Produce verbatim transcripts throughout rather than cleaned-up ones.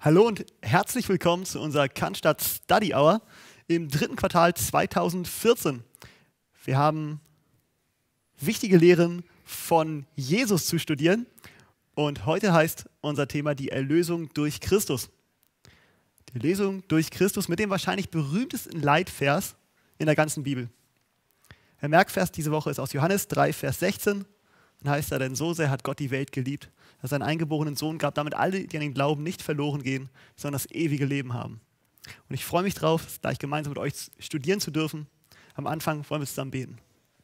Hallo und herzlich willkommen zu unserer Cannstatt Study Hour im dritten Quartal zweitausendvierzehn. Wir haben wichtige Lehren von Jesus zu studieren und heute heißt unser Thema die Erlösung durch Christus. Die Erlösung durch Christus mit dem wahrscheinlich berühmtesten Leitvers in der ganzen Bibel. Der Merkvers diese Woche ist aus Johannes drei, Vers sechzehn. Dann heißt er, denn so sehr hat Gott die Welt geliebt, dass er einen eingeborenen Sohn gab, damit alle, die an ihn glauben, nicht verloren gehen, sondern das ewige Leben haben. Und ich freue mich drauf, es gleich gemeinsam mit euch studieren zu dürfen. Am Anfang wollen wir zusammen beten.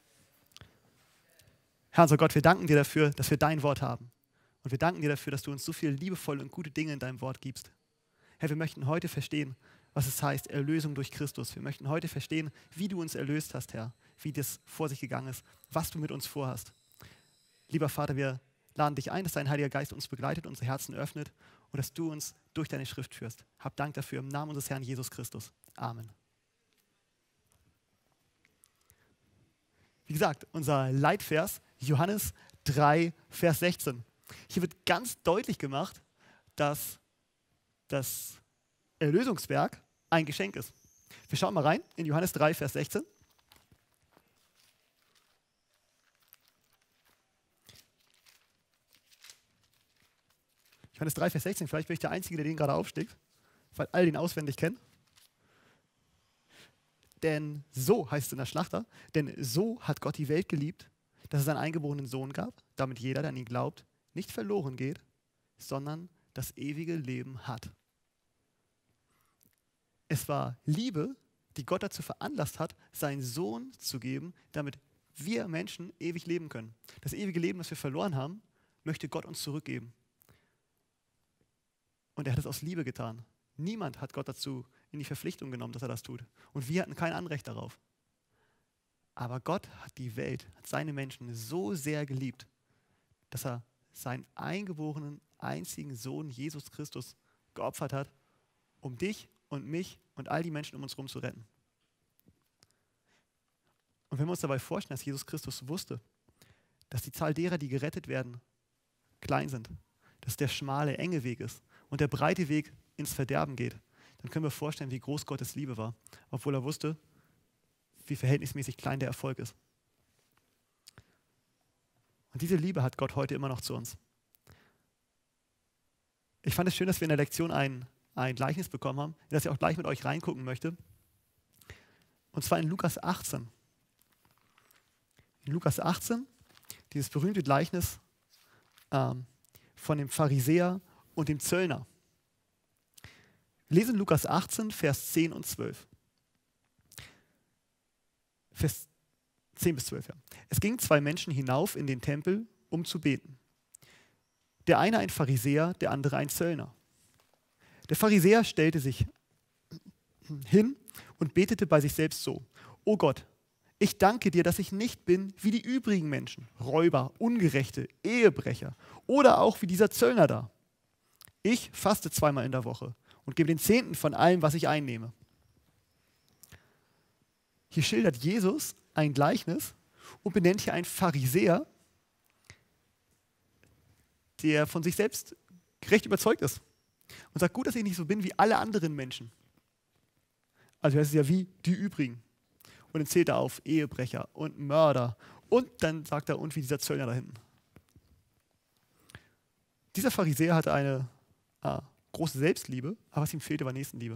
Herr, unser Gott, wir danken dir dafür, dass wir dein Wort haben. Und wir danken dir dafür, dass du uns so viele liebevolle und gute Dinge in deinem Wort gibst. Herr, wir möchten heute verstehen, was es heißt, Erlösung durch Christus. Wir möchten heute verstehen, wie du uns erlöst hast, Herr, wie das vor sich gegangen ist, was du mit uns vorhast. Lieber Vater, wir laden dich ein, dass dein Heiliger Geist uns begleitet, unsere Herzen öffnet und dass du uns durch deine Schrift führst. Hab Dank dafür im Namen unseres Herrn Jesus Christus. Amen. Wie gesagt, unser Leitvers, Johannes drei, Vers sechzehn. Hier wird ganz deutlich gemacht, dass das Erlösungswerk ein Geschenk ist. Wir schauen mal rein in Johannes drei, Vers sechzehn. Johannes drei, Vers sechzehn, vielleicht bin ich der Einzige, der den gerade aufschlägt, weil all den auswendig kennen. Denn so heißt es in der Schlachter, denn so hat Gott die Welt geliebt, dass es einen eingeborenen Sohn gab, damit jeder, der an ihn glaubt, nicht verloren geht, sondern das ewige Leben hat. Es war Liebe, die Gott dazu veranlasst hat, seinen Sohn zu geben, damit wir Menschen ewig leben können. Das ewige Leben, das wir verloren haben, möchte Gott uns zurückgeben. Und er hat es aus Liebe getan. Niemand hat Gott dazu in die Verpflichtung genommen, dass er das tut. Und wir hatten kein Anrecht darauf. Aber Gott hat die Welt, hat seine Menschen so sehr geliebt, dass er seinen eingeborenen, einzigen Sohn, Jesus Christus, geopfert hat, um dich und mich und all die Menschen um uns herum zu retten. Und wenn wir uns dabei vorstellen, dass Jesus Christus wusste, dass die Zahl derer, die gerettet werden, klein sind, dass der schmale, enge Weg ist und der breite Weg ins Verderben geht, dann können wir vorstellen, wie groß Gottes Liebe war, obwohl er wusste, wie verhältnismäßig klein der Erfolg ist. Und diese Liebe hat Gott heute immer noch zu uns. Ich fand es schön, dass wir in der Lektion ein, ein Gleichnis bekommen haben, in das ich auch gleich mit euch reingucken möchte. Und zwar in Lukas achtzehn. In Lukas achtzehn, dieses berühmte Gleichnis ähm, von dem Pharisäer und dem Zöllner. Wir lesen Lukas achtzehn, Vers zehn und zwölf. Vers zehn bis zwölf, ja. Es gingen zwei Menschen hinauf in den Tempel, um zu beten. Der eine ein Pharisäer, der andere ein Zöllner. Der Pharisäer stellte sich hin und betete bei sich selbst so: O Gott, ich danke dir, dass ich nicht bin wie die übrigen Menschen, Räuber, Ungerechte, Ehebrecher oder auch wie dieser Zöllner da. Ich faste zweimal in der Woche und gebe den Zehnten von allem, was ich einnehme. Hier schildert Jesus ein Gleichnis und benennt hier einen Pharisäer, der von sich selbst recht überzeugt ist und sagt: Gut, dass ich nicht so bin wie alle anderen Menschen. Also er ist ja wie die übrigen. Und dann zählt er auf Ehebrecher und Mörder und dann sagt er, und wie dieser Zöllner da hinten. Dieser Pharisäer hatte eine ah, große Selbstliebe, aber was ihm fehlte, war Nächstenliebe.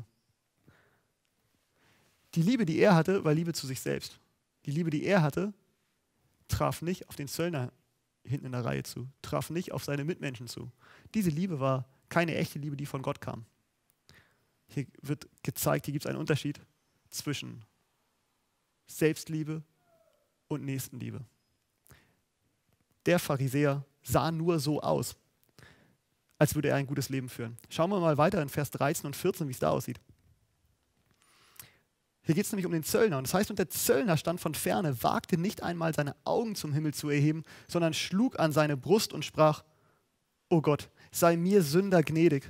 Die Liebe, die er hatte, war Liebe zu sich selbst. Die Liebe, die er hatte, traf nicht auf den Zöllner hinten in der Reihe zu, traf nicht auf seine Mitmenschen zu. Diese Liebe war keine echte Liebe, die von Gott kam. Hier wird gezeigt, hier gibt es einen Unterschied zwischen Selbstliebe und Nächstenliebe. Der Pharisäer sah nur so aus, als würde er ein gutes Leben führen. Schauen wir mal weiter in Vers dreizehn und vierzehn, wie es da aussieht. Hier geht es nämlich um den Zöllner. Und das heißt, und der Zöllner stand von ferne, wagte nicht einmal seine Augen zum Himmel zu erheben, sondern schlug an seine Brust und sprach: O Gott, sei mir Sünder gnädig.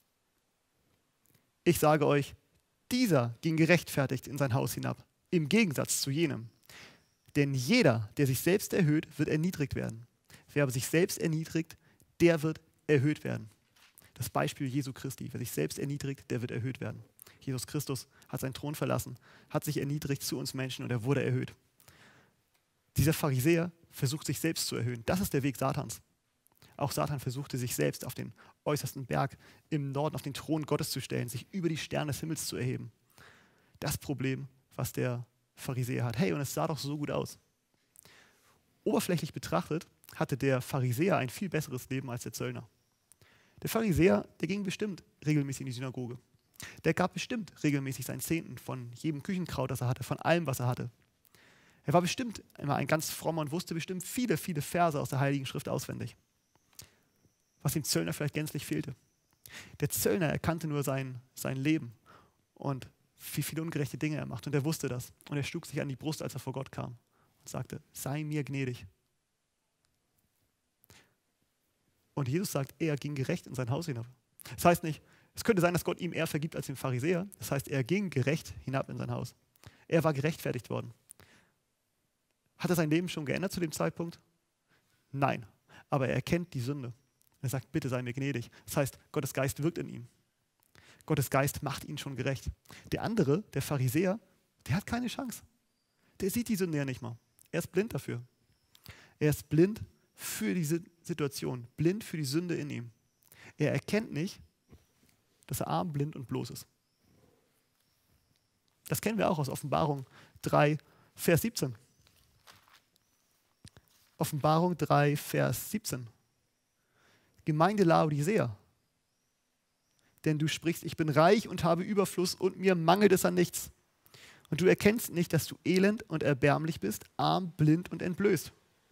Ich sage euch, dieser ging gerechtfertigt in sein Haus hinab, im Gegensatz zu jenem. Denn jeder, der sich selbst erhöht, wird erniedrigt werden. Wer aber sich selbst erniedrigt, der wird erhöht werden. Das Beispiel Jesu Christi. Wer sich selbst erniedrigt, der wird erhöht werden. Jesus Christus hat seinen Thron verlassen, hat sich erniedrigt zu uns Menschen und er wurde erhöht. Dieser Pharisäer versucht sich selbst zu erhöhen. Das ist der Weg Satans. Auch Satan versuchte sich selbst auf den äußersten Berg im Norden, auf den Thron Gottes zu stellen, sich über die Sterne des Himmels zu erheben. Das Problem, was der Pharisäer hat. Hey, und es sah doch so gut aus. Oberflächlich betrachtet hatte der Pharisäer ein viel besseres Leben als der Zöllner. Der Pharisäer, der ging bestimmt regelmäßig in die Synagoge. Der gab bestimmt regelmäßig seinen Zehnten von jedem Küchenkraut, das er hatte, von allem, was er hatte. Er war bestimmt immer ein ganz frommer und wusste bestimmt viele, viele Verse aus der Heiligen Schrift auswendig. Was dem Zöllner vielleicht gänzlich fehlte. Der Zöllner erkannte nur sein, sein Leben und wie viele ungerechte Dinge er macht. Und er wusste das. Und er schlug sich an die Brust, als er vor Gott kam und sagte, sei mir gnädig. Und Jesus sagt, er ging gerecht in sein Haus hinab. Das heißt nicht, es könnte sein, dass Gott ihm eher vergibt als dem Pharisäer. Das heißt, er ging gerecht hinab in sein Haus. Er war gerechtfertigt worden. Hat er sein Leben schon geändert zu dem Zeitpunkt? Nein. Aber er erkennt die Sünde. Er sagt, bitte sei mir gnädig. Das heißt, Gottes Geist wirkt in ihm. Gottes Geist macht ihn schon gerecht. Der andere, der Pharisäer, der hat keine Chance. Der sieht die Sünde ja nicht mal. Er ist blind dafür. Er ist blind für diese Situation, blind für die Sünde in ihm. Er erkennt nicht, dass er arm, blind und bloß ist. Das kennen wir auch aus Offenbarung drei, Vers siebzehn. Offenbarung drei, Vers siebzehn. Gemeinde Laodicea. Denn du sprichst, ich bin reich und habe Überfluss und mir mangelt es an nichts. Und du erkennst nicht, dass du elend und erbärmlich bist, arm, blind und entblößt.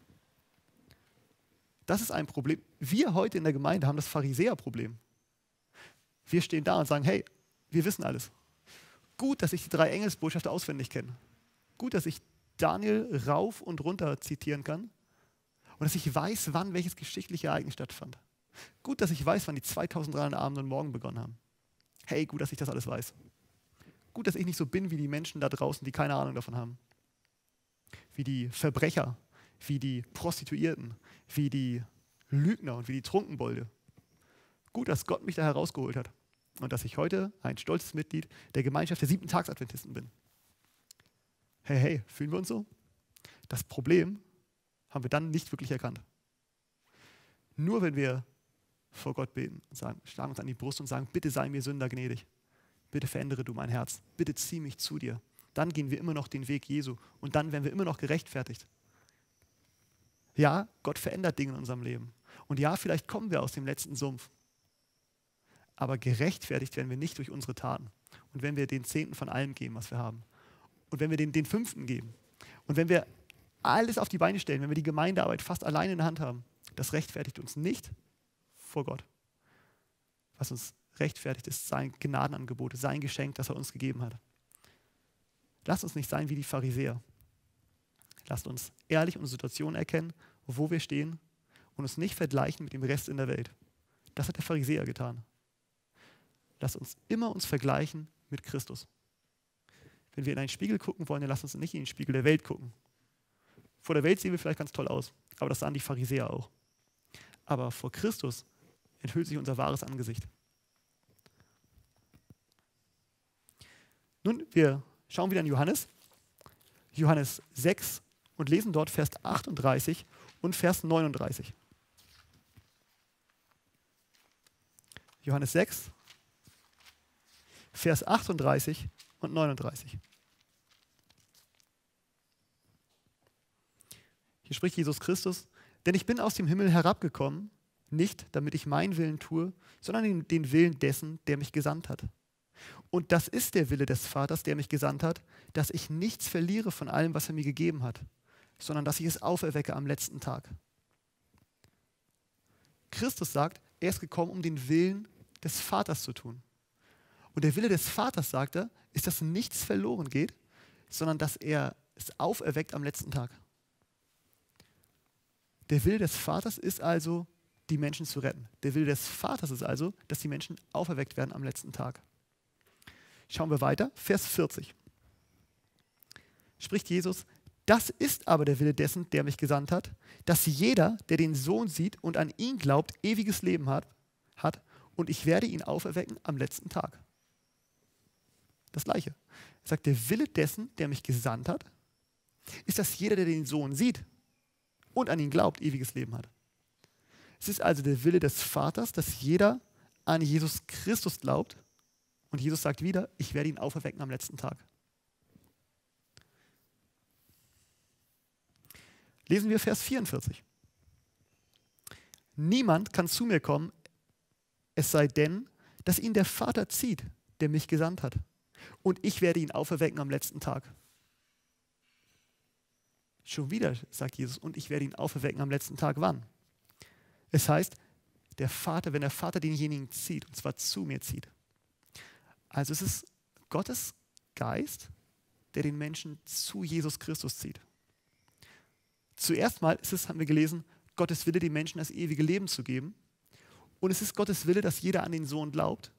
Das ist ein Problem. Wir heute in der Gemeinde haben das Pharisäerproblem. Wir stehen da und sagen, hey, wir wissen alles. Gut, dass ich die drei Engelsbotschafter auswendig kenne. Gut, dass ich Daniel rauf und runter zitieren kann. Und dass ich weiß, wann welches geschichtliche Ereignis stattfand. Gut, dass ich weiß, wann die zweitausenddreihundert Abend und Morgen begonnen haben. Hey, gut, dass ich das alles weiß. Gut, dass ich nicht so bin wie die Menschen da draußen, die keine Ahnung davon haben. Wie die Verbrecher, wie die Prostituierten, wie die Lügner und wie die Trunkenbolde. Gut, dass Gott mich da herausgeholt hat und dass ich heute ein stolzes Mitglied der Gemeinschaft der siebten Tagsadventisten bin. Hey, hey, fühlen wir uns so? Das Problem haben wir dann nicht wirklich erkannt. Nur wenn wir vor Gott beten und sagen, schlagen uns an die Brust und sagen, bitte sei mir Sünder gnädig. Bitte verändere du mein Herz. Bitte zieh mich zu dir. Dann gehen wir immer noch den Weg Jesu und dann werden wir immer noch gerechtfertigt. Ja, Gott verändert Dinge in unserem Leben. Und ja, vielleicht kommen wir aus dem letzten Sumpf. Aber gerechtfertigt werden wir nicht durch unsere Taten. Und wenn wir den Zehnten von allem geben, was wir haben. Und wenn wir den, den Fünften geben. Und wenn wir alles auf die Beine stellen, wenn wir die Gemeindearbeit fast alleine in der Hand haben, das rechtfertigt uns nicht vor Gott. Was uns rechtfertigt, ist sein Gnadenangebot, sein Geschenk, das er uns gegeben hat. Lasst uns nicht sein wie die Pharisäer. Lasst uns ehrlich unsere Situation erkennen, wo wir stehen und uns nicht vergleichen mit dem Rest in der Welt. Das hat der Pharisäer getan. Lasst uns immer uns vergleichen mit Christus. Wenn wir in einen Spiegel gucken wollen, dann lasst uns nicht in den Spiegel der Welt gucken. Vor der Welt sehen wir vielleicht ganz toll aus, aber das sahen die Pharisäer auch. Aber vor Christus enthüllt sich unser wahres Angesicht. Nun, wir schauen wieder in Johannes, Johannes sechs und lesen dort Vers achtunddreißig und Vers neununddreißig. Johannes sechs, Vers achtunddreißig und neununddreißig. Hier spricht Jesus Christus, denn ich bin aus dem Himmel herabgekommen, nicht damit ich meinen Willen tue, sondern den Willen dessen, der mich gesandt hat. Und das ist der Wille des Vaters, der mich gesandt hat, dass ich nichts verliere von allem, was er mir gegeben hat, sondern dass ich es auferwecke am letzten Tag. Christus sagt, er ist gekommen, um den Willen des Vaters zu tun. Und der Wille des Vaters, sagt er, ist, dass nichts verloren geht, sondern dass er es auferweckt am letzten Tag. Der Wille des Vaters ist also, die Menschen zu retten. Der Wille des Vaters ist also, dass die Menschen auferweckt werden am letzten Tag. Schauen wir weiter, Vers vierzig. Spricht Jesus, das ist aber der Wille dessen, der mich gesandt hat, dass jeder, der den Sohn sieht und an ihn glaubt, ewiges Leben hat, hat und ich werde ihn auferwecken am letzten Tag. Das Gleiche. Er sagt, der Wille dessen, der mich gesandt hat, ist, dass jeder, der den Sohn sieht und an ihn glaubt, ewiges Leben hat. Es ist also der Wille des Vaters, dass jeder an Jesus Christus glaubt. Und Jesus sagt wieder, ich werde ihn auferwecken am letzten Tag. Lesen wir Vers vierundvierzig. Niemand kann zu mir kommen, es sei denn, dass ihn der Vater zieht, der mich gesandt hat. Und ich werde ihn auferwecken am letzten Tag. Schon wieder, sagt Jesus, und ich werde ihn auferwecken am letzten Tag. Wann? Es heißt, der Vater, wenn der Vater denjenigen zieht, und zwar zu mir zieht. Also es ist Gottes Geist, der den Menschen zu Jesus Christus zieht. Zuerst mal ist es, haben wir gelesen, Gottes Wille, den Menschen das ewige Leben zu geben. Und es ist Gottes Wille, dass jeder an den Sohn glaubt.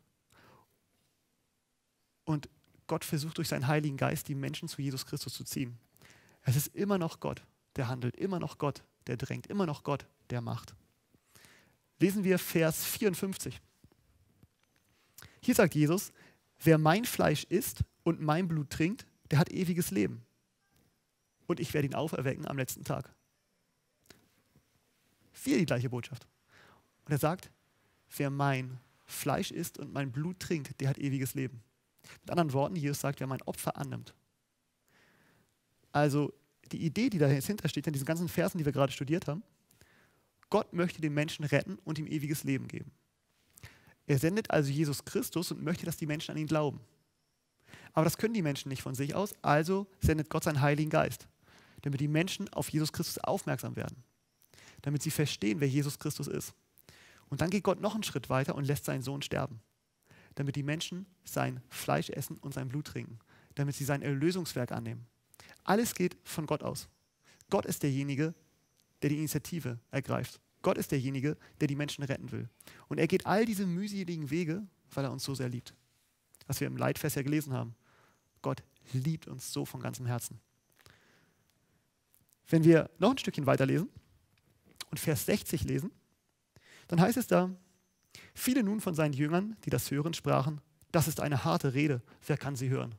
Und Gott versucht durch seinen Heiligen Geist, die Menschen zu Jesus Christus zu ziehen. Es ist immer noch Gott, der handelt, immer noch Gott, der drängt, immer noch Gott, der macht. Lesen wir Vers vierundfünfzig. Hier sagt Jesus, wer mein Fleisch isst und mein Blut trinkt, der hat ewiges Leben. Und ich werde ihn auferwecken am letzten Tag. Wieder die gleiche Botschaft. Und er sagt, wer mein Fleisch isst und mein Blut trinkt, der hat ewiges Leben. Mit anderen Worten, Jesus sagt, wer mein Opfer annimmt. Also die Idee, die dahinter steht, in diesen ganzen Versen, die wir gerade studiert haben, Gott möchte den Menschen retten und ihm ewiges Leben geben. Er sendet also Jesus Christus und möchte, dass die Menschen an ihn glauben. Aber das können die Menschen nicht von sich aus, also sendet Gott seinen Heiligen Geist, damit die Menschen auf Jesus Christus aufmerksam werden, damit sie verstehen, wer Jesus Christus ist. Und dann geht Gott noch einen Schritt weiter und lässt seinen Sohn sterben, damit die Menschen sein Fleisch essen und sein Blut trinken, damit sie sein Erlösungswerk annehmen. Alles geht von Gott aus. Gott ist derjenige, der die Initiative ergreift. Gott ist derjenige, der die Menschen retten will. Und er geht all diese mühseligen Wege, weil er uns so sehr liebt. Was wir im Leitvers ja gelesen haben. Gott liebt uns so von ganzem Herzen. Wenn wir noch ein Stückchen weiterlesen und Vers sechzig lesen, dann heißt es da, viele nun von seinen Jüngern, die das hören, sprachen, das ist eine harte Rede, wer kann sie hören?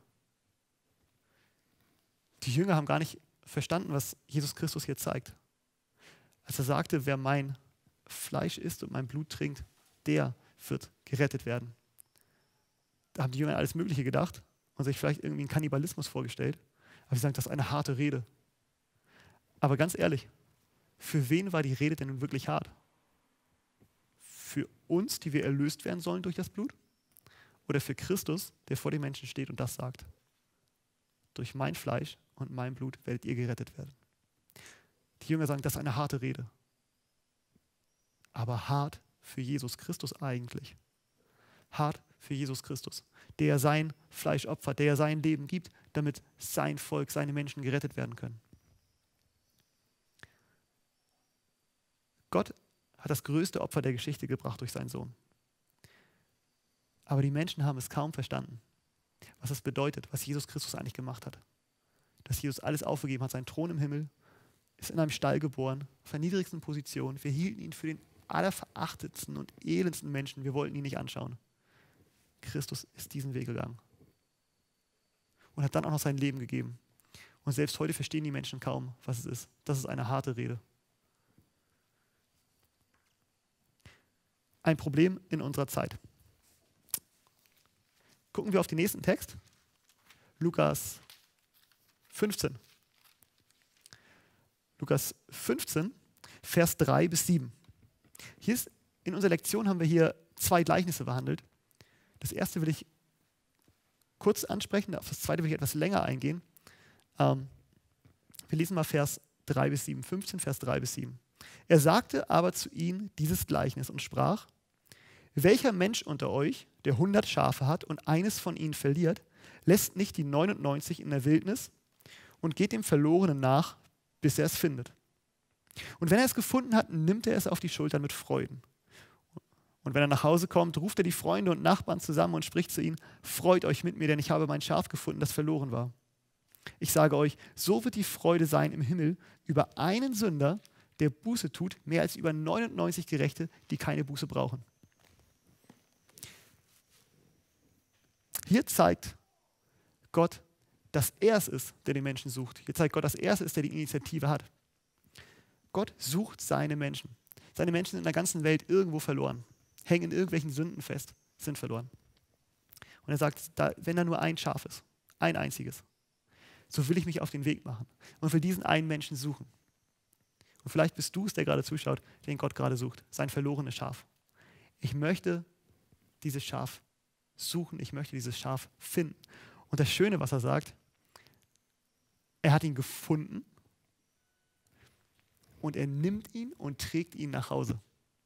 Die Jünger haben gar nicht verstanden, was Jesus Christus hier zeigt. Als er sagte, wer mein Fleisch isst und mein Blut trinkt, der wird gerettet werden. Da haben die Jünger alles Mögliche gedacht und sich vielleicht irgendwie einen Kannibalismus vorgestellt. Aber sie sagen, das ist eine harte Rede. Aber ganz ehrlich, für wen war die Rede denn nun wirklich hart? Für uns, die wir erlöst werden sollen durch das Blut? Oder für Christus, der vor den Menschen steht und das sagt? Durch mein Fleisch und mein Blut werdet ihr gerettet werden. Die Jünger sagen, das ist eine harte Rede. Aber hart für Jesus Christus eigentlich. Hart für Jesus Christus, der sein Fleisch opfert, der sein Leben gibt, damit sein Volk, seine Menschen gerettet werden können. Gott hat das größte Opfer der Geschichte gebracht durch seinen Sohn. Aber die Menschen haben es kaum verstanden, was es bedeutet, was Jesus Christus eigentlich gemacht hat. Dass Jesus alles aufgegeben hat, seinen Thron im Himmel, ist in einem Stall geboren, auf der niedrigsten Position. Wir hielten ihn für den allerverachtetsten und elendsten Menschen. Wir wollten ihn nicht anschauen. Christus ist diesen Weg gegangen und hat dann auch noch sein Leben gegeben. Und selbst heute verstehen die Menschen kaum, was es ist. Das ist eine harte Rede. Ein Problem in unserer Zeit. Gucken wir auf den nächsten Text. Lukas fünfzehn. Lukas fünfzehn, Vers drei bis sieben. Hier ist, in unserer Lektion haben wir hier zwei Gleichnisse behandelt. Das erste will ich kurz ansprechen, auf das zweite will ich etwas länger eingehen. Ähm, wir lesen mal Vers drei bis sieben, fünfzehn, Vers drei bis sieben. Er sagte aber zu ihnen dieses Gleichnis und sprach, welcher Mensch unter euch, der hundert Schafe hat und eines von ihnen verliert, lässt nicht die neunundneunzig in der Wildnis und geht dem Verlorenen nach, bis er es findet. Und wenn er es gefunden hat, nimmt er es auf die Schultern mit Freuden. Und wenn er nach Hause kommt, ruft er die Freunde und Nachbarn zusammen und spricht zu ihnen, freut euch mit mir, denn ich habe mein Schaf gefunden, das verloren war. Ich sage euch, so wird die Freude sein im Himmel über einen Sünder, der Buße tut, mehr als über neunundneunzig Gerechte, die keine Buße brauchen. Hier zeigt Gott, dass er es ist, der den Menschen sucht. Hier zeigt Gott, dass er es ist, der die Initiative hat. Gott sucht seine Menschen. Seine Menschen sind in der ganzen Welt irgendwo verloren, hängen in irgendwelchen Sünden fest, sind verloren. Und er sagt, da, wenn da nur ein Schaf ist, ein einziges, so will ich mich auf den Weg machen und will diesen einen Menschen suchen. Und vielleicht bist du es, der gerade zuschaut, den Gott gerade sucht, sein verlorenes Schaf. Ich möchte dieses Schaf suchen, ich möchte dieses Schaf finden. Und das Schöne, was er sagt, er hat ihn gefunden und er nimmt ihn und trägt ihn nach Hause.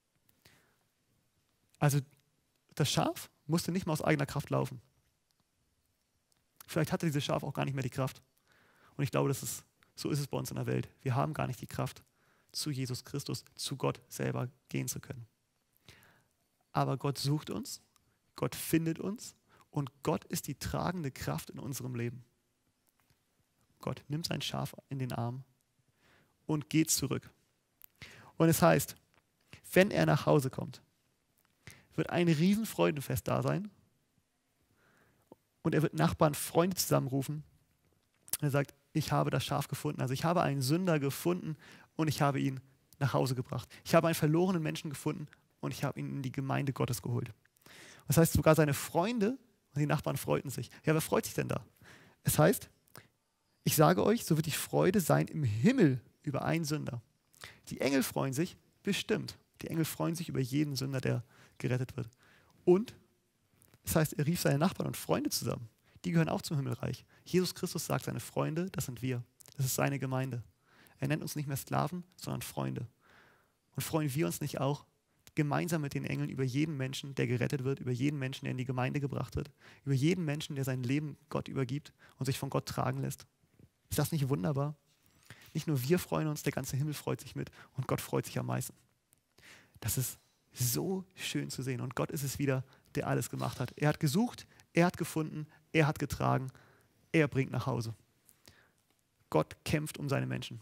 Also das Schaf musste nicht mal aus eigener Kraft laufen. Vielleicht hatte dieses Schaf auch gar nicht mehr die Kraft. Und ich glaube, das ist, so ist es bei uns in der Welt. Wir haben gar nicht die Kraft, zu Jesus Christus, zu Gott selber gehen zu können. Aber Gott sucht uns, Gott findet uns und Gott ist die tragende Kraft in unserem Leben. Gott nimmt sein Schaf in den Arm und geht zurück. Und es heißt, wenn er nach Hause kommt, wird ein riesen Freudenfest da sein und er wird Nachbarn, Freunde zusammenrufen und er sagt, ich habe das Schaf gefunden. Also ich habe einen Sünder gefunden und ich habe ihn nach Hause gebracht. Ich habe einen verlorenen Menschen gefunden und ich habe ihn in die Gemeinde Gottes geholt. Das heißt, sogar seine Freunde und die Nachbarn freuten sich. Ja, wer freut sich denn da? Es heißt, ich sage euch, so wird die Freude sein im Himmel über einen Sünder. Die Engel freuen sich bestimmt. Die Engel freuen sich über jeden Sünder, der gerettet wird. Und das heißt, er rief seine Nachbarn und Freunde zusammen. Die gehören auch zum Himmelreich. Jesus Christus sagt, seine Freunde, das sind wir. Das ist seine Gemeinde. Er nennt uns nicht mehr Sklaven, sondern Freunde. Und freuen wir uns nicht auch gemeinsam mit den Engeln über jeden Menschen, der gerettet wird, über jeden Menschen, der in die Gemeinde gebracht wird, über jeden Menschen, der sein Leben Gott übergibt und sich von Gott tragen lässt? Ist das nicht wunderbar? Nicht nur wir freuen uns, der ganze Himmel freut sich mit und Gott freut sich am meisten. Das ist so schön zu sehen. Und Gott ist es wieder, der alles gemacht hat. Er hat gesucht, er hat gefunden, er hat getragen, er bringt nach Hause. Gott kämpft um seine Menschen.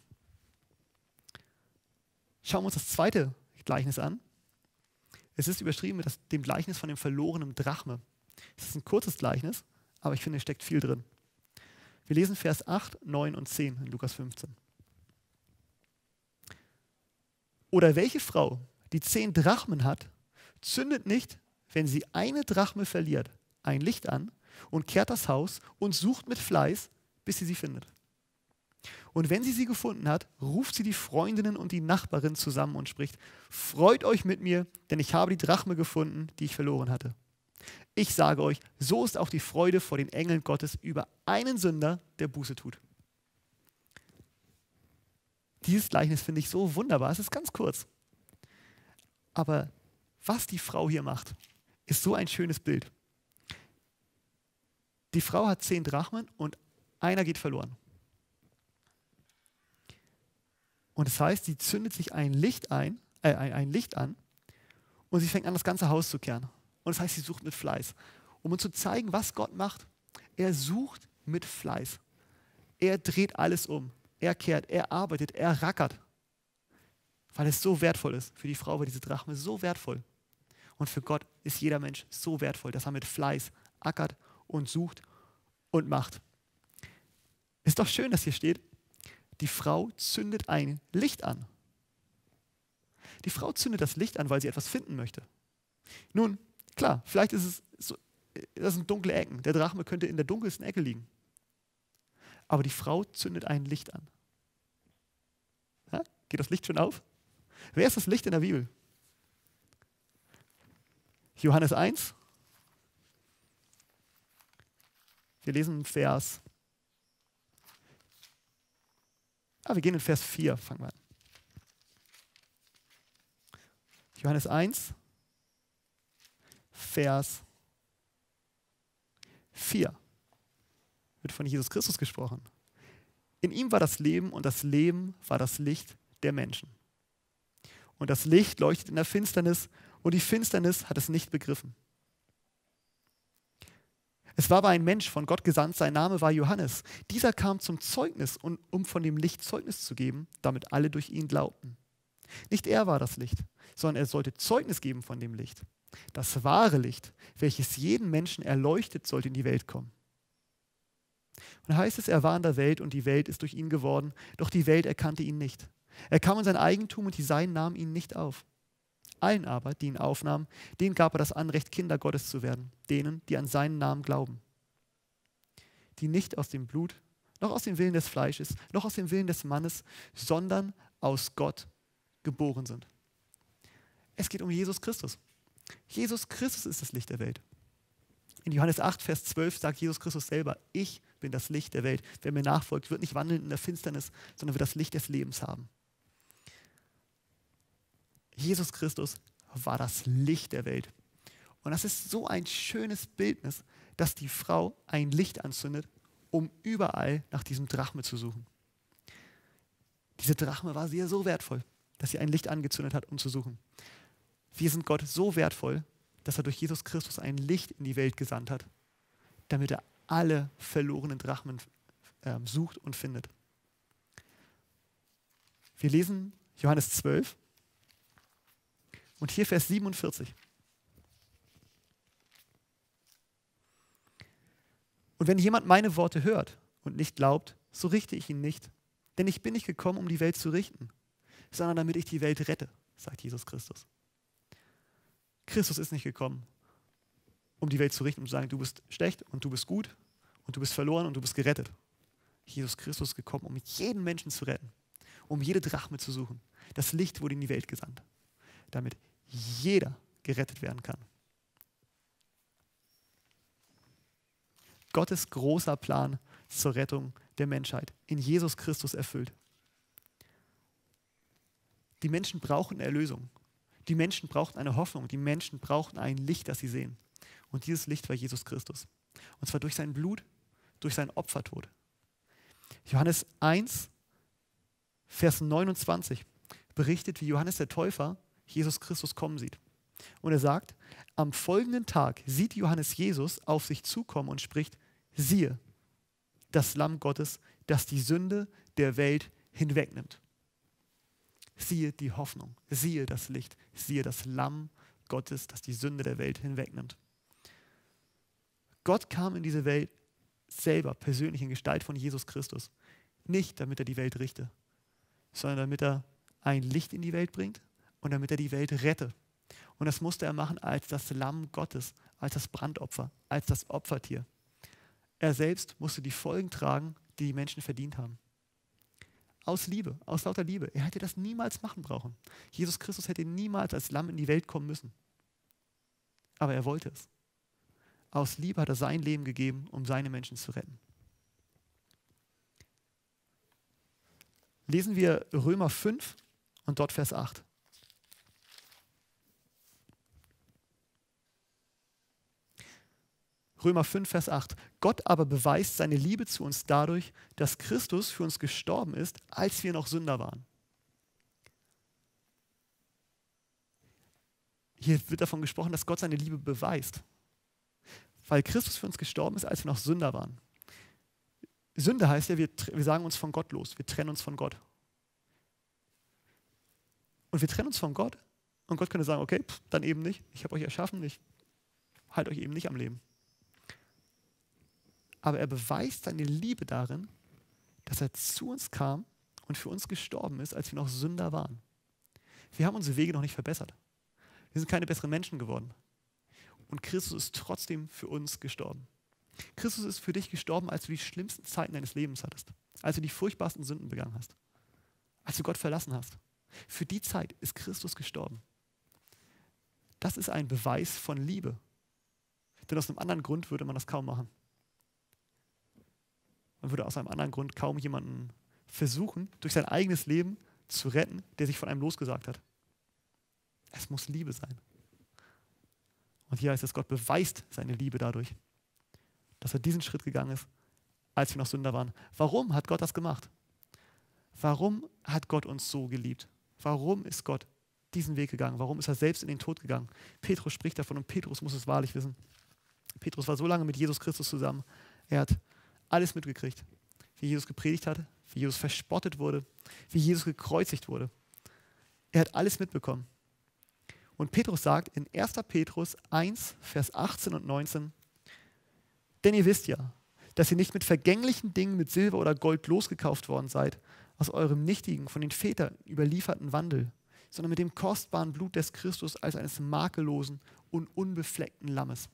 Schauen wir uns das zweite Gleichnis an. Es ist überschrieben mit dem Gleichnis von dem verlorenen Drachme. Es ist ein kurzes Gleichnis, aber ich finde, es steckt viel drin. Wir lesen Vers acht, neun und zehn in Lukas fünfzehn. Oder welche Frau, die zehn Drachmen hat, zündet nicht, wenn sie eine Drachme verliert, ein Licht an und kehrt das Haus und sucht mit Fleiß, bis sie sie findet. Und wenn sie sie gefunden hat, ruft sie die Freundinnen und die Nachbarin zusammen und spricht, freut euch mit mir, denn ich habe die Drachme gefunden, die ich verloren hatte. Ich sage euch, so ist auch die Freude vor den Engeln Gottes über einen Sünder, der Buße tut. Dieses Gleichnis finde ich so wunderbar. Es ist ganz kurz. Aber was die Frau hier macht, ist so ein schönes Bild. Die Frau hat zehn Drachmen und einer geht verloren. Und das heißt, sie zündet sich ein Licht ein, äh, ein, ein Licht an und sie fängt an, das ganze Haus zu kehren. Und das heißt, sie sucht mit Fleiß. Um uns zu zeigen, was Gott macht, er sucht mit Fleiß. Er dreht alles um. Er kehrt, er arbeitet, er rackert. Weil es so wertvoll ist. Für die Frau war diese Drachme so wertvoll. Und für Gott ist jeder Mensch so wertvoll, dass er mit Fleiß ackert und sucht und macht. Ist doch schön, dass hier steht, die Frau zündet ein Licht an. Die Frau zündet das Licht an, weil sie etwas finden möchte. Nun, klar, vielleicht ist es so, das sind dunkle Ecken. Der Drachme könnte in der dunkelsten Ecke liegen. Aber die Frau zündet ein Licht an. Ja? Geht das Licht schon auf? Wer ist das Licht in der Bibel? Johannes eins. Wir lesen Vers. Ah, wir gehen in Vers vier, fangen wir an. Johannes eins, Vers vier. Wird von Jesus Christus gesprochen. In ihm war das Leben und das Leben war das Licht der Menschen. Und das Licht leuchtet in der Finsternis und die Finsternis hat es nicht begriffen. Es war aber ein Mensch von Gott gesandt, sein Name war Johannes. Dieser kam zum Zeugnis, um von dem Licht Zeugnis zu geben, damit alle durch ihn glaubten. Nicht er war das Licht, sondern er sollte Zeugnis geben von dem Licht. Das wahre Licht, welches jeden Menschen erleuchtet, sollte in die Welt kommen. Und da heißt es, er war in der Welt und die Welt ist durch ihn geworden, doch die Welt erkannte ihn nicht. Er kam in sein Eigentum und die Seinen nahmen ihn nicht auf. Allen aber, die ihn aufnahmen, denen gab er das Anrecht, Kinder Gottes zu werden, denen, die an seinen Namen glauben. Die nicht aus dem Blut, noch aus dem Willen des Fleisches, noch aus dem Willen des Mannes, sondern aus Gott geboren sind. Es geht um Jesus Christus. Jesus Christus ist das Licht der Welt. In Johannes acht, Vers zwölf sagt Jesus Christus selber, ich bin das Licht der Welt. Wer mir nachfolgt, wird nicht wandeln in der Finsternis, sondern wird das Licht des Lebens haben. Jesus Christus war das Licht der Welt. Und das ist so ein schönes Bildnis, dass die Frau ein Licht anzündet, um überall nach diesem Drachme zu suchen. Diese Drachme war ihr so wertvoll, dass sie ein Licht angezündet hat, um zu suchen. Wir sind Gott so wertvoll, dass er durch Jesus Christus ein Licht in die Welt gesandt hat, damit er alle verlorenen Drachmen äh, sucht und findet. Wir lesen Johannes zwölf und hier Vers siebenundvierzig. Und wenn jemand meine Worte hört und nicht glaubt, so richte ich ihn nicht. Denn ich bin nicht gekommen, um die Welt zu richten, sondern damit ich die Welt rette, sagt Jesus Christus. Christus ist nicht gekommen, um die Welt zu richten, um zu sagen, du bist schlecht und du bist gut und du bist verloren und du bist gerettet. Jesus Christus ist gekommen, um jeden Menschen zu retten, um jede Drachme zu suchen. Das Licht wurde in die Welt gesandt, damit jeder gerettet werden kann. Gottes großer Plan zur Rettung der Menschheit in Jesus Christus erfüllt. Die Menschen brauchen Erlösung. Die Menschen brauchten eine Hoffnung. Die Menschen brauchten ein Licht, das sie sehen. Und dieses Licht war Jesus Christus. Und zwar durch sein Blut, durch seinen Opfertod. Johannes eins, Vers neunundzwanzig berichtet, wie Johannes der Täufer Jesus Christus kommen sieht. Und er sagt, am folgenden Tag sieht Johannes Jesus auf sich zukommen und spricht, siehe, das Lamm Gottes, das die Sünde der Welt hinwegnimmt. Siehe die Hoffnung, siehe das Licht, siehe das Lamm Gottes, das die Sünde der Welt hinwegnimmt. Gott kam in diese Welt selber persönlich in Gestalt von Jesus Christus. Nicht, damit er die Welt richte, sondern damit er ein Licht in die Welt bringt und damit er die Welt rette. Und das musste er machen als das Lamm Gottes, als das Brandopfer, als das Opfertier. Er selbst musste die Folgen tragen, die die Menschen verdient haben. Aus Liebe, aus lauter Liebe. Er hätte das niemals machen brauchen. Jesus Christus hätte niemals als Lamm in die Welt kommen müssen. Aber er wollte es. Aus Liebe hat er sein Leben gegeben, um seine Menschen zu retten. Lesen wir Römer fünf und dort Vers acht. Römer fünf, Vers acht. Gott aber beweist seine Liebe zu uns dadurch, dass Christus für uns gestorben ist, als wir noch Sünder waren. Hier wird davon gesprochen, dass Gott seine Liebe beweist. Weil Christus für uns gestorben ist, als wir noch Sünder waren. Sünde heißt ja, wir, wir sagen uns von Gott los. Wir trennen uns von Gott. Und wir trennen uns von Gott. Und Gott könnte sagen, okay, pff, dann eben nicht. Ich habe euch erschaffen, ich halte euch eben nicht am Leben. Aber er beweist seine Liebe darin, dass er zu uns kam und für uns gestorben ist, als wir noch Sünder waren. Wir haben unsere Wege noch nicht verbessert. Wir sind keine besseren Menschen geworden. Und Christus ist trotzdem für uns gestorben. Christus ist für dich gestorben, als du die schlimmsten Zeiten deines Lebens hattest. Als du die furchtbarsten Sünden begangen hast. Als du Gott verlassen hast. Für die Zeit ist Christus gestorben. Das ist ein Beweis von Liebe. Denn aus einem anderen Grund würde man das kaum machen. Man würde aus einem anderen Grund kaum jemanden versuchen, durch sein eigenes Leben zu retten, der sich von einem losgesagt hat. Es muss Liebe sein. Und hier heißt es, Gott beweist seine Liebe dadurch, dass er diesen Schritt gegangen ist, als wir noch Sünder waren. Warum hat Gott das gemacht? Warum hat Gott uns so geliebt? Warum ist Gott diesen Weg gegangen? Warum ist er selbst in den Tod gegangen? Petrus spricht davon und Petrus muss es wahrlich wissen. Petrus war so lange mit Jesus Christus zusammen. Er hat alles mitgekriegt, wie Jesus gepredigt hat, wie Jesus verspottet wurde, wie Jesus gekreuzigt wurde. Er hat alles mitbekommen. Und Petrus sagt in erster Petrus eins, Vers achtzehn und neunzehn, denn ihr wisst ja, dass ihr nicht mit vergänglichen Dingen, mit Silber oder Gold losgekauft worden seid, aus eurem nichtigen, von den Vätern überlieferten Wandel, sondern mit dem kostbaren Blut des Christus als eines makellosen und unbefleckten Lammes.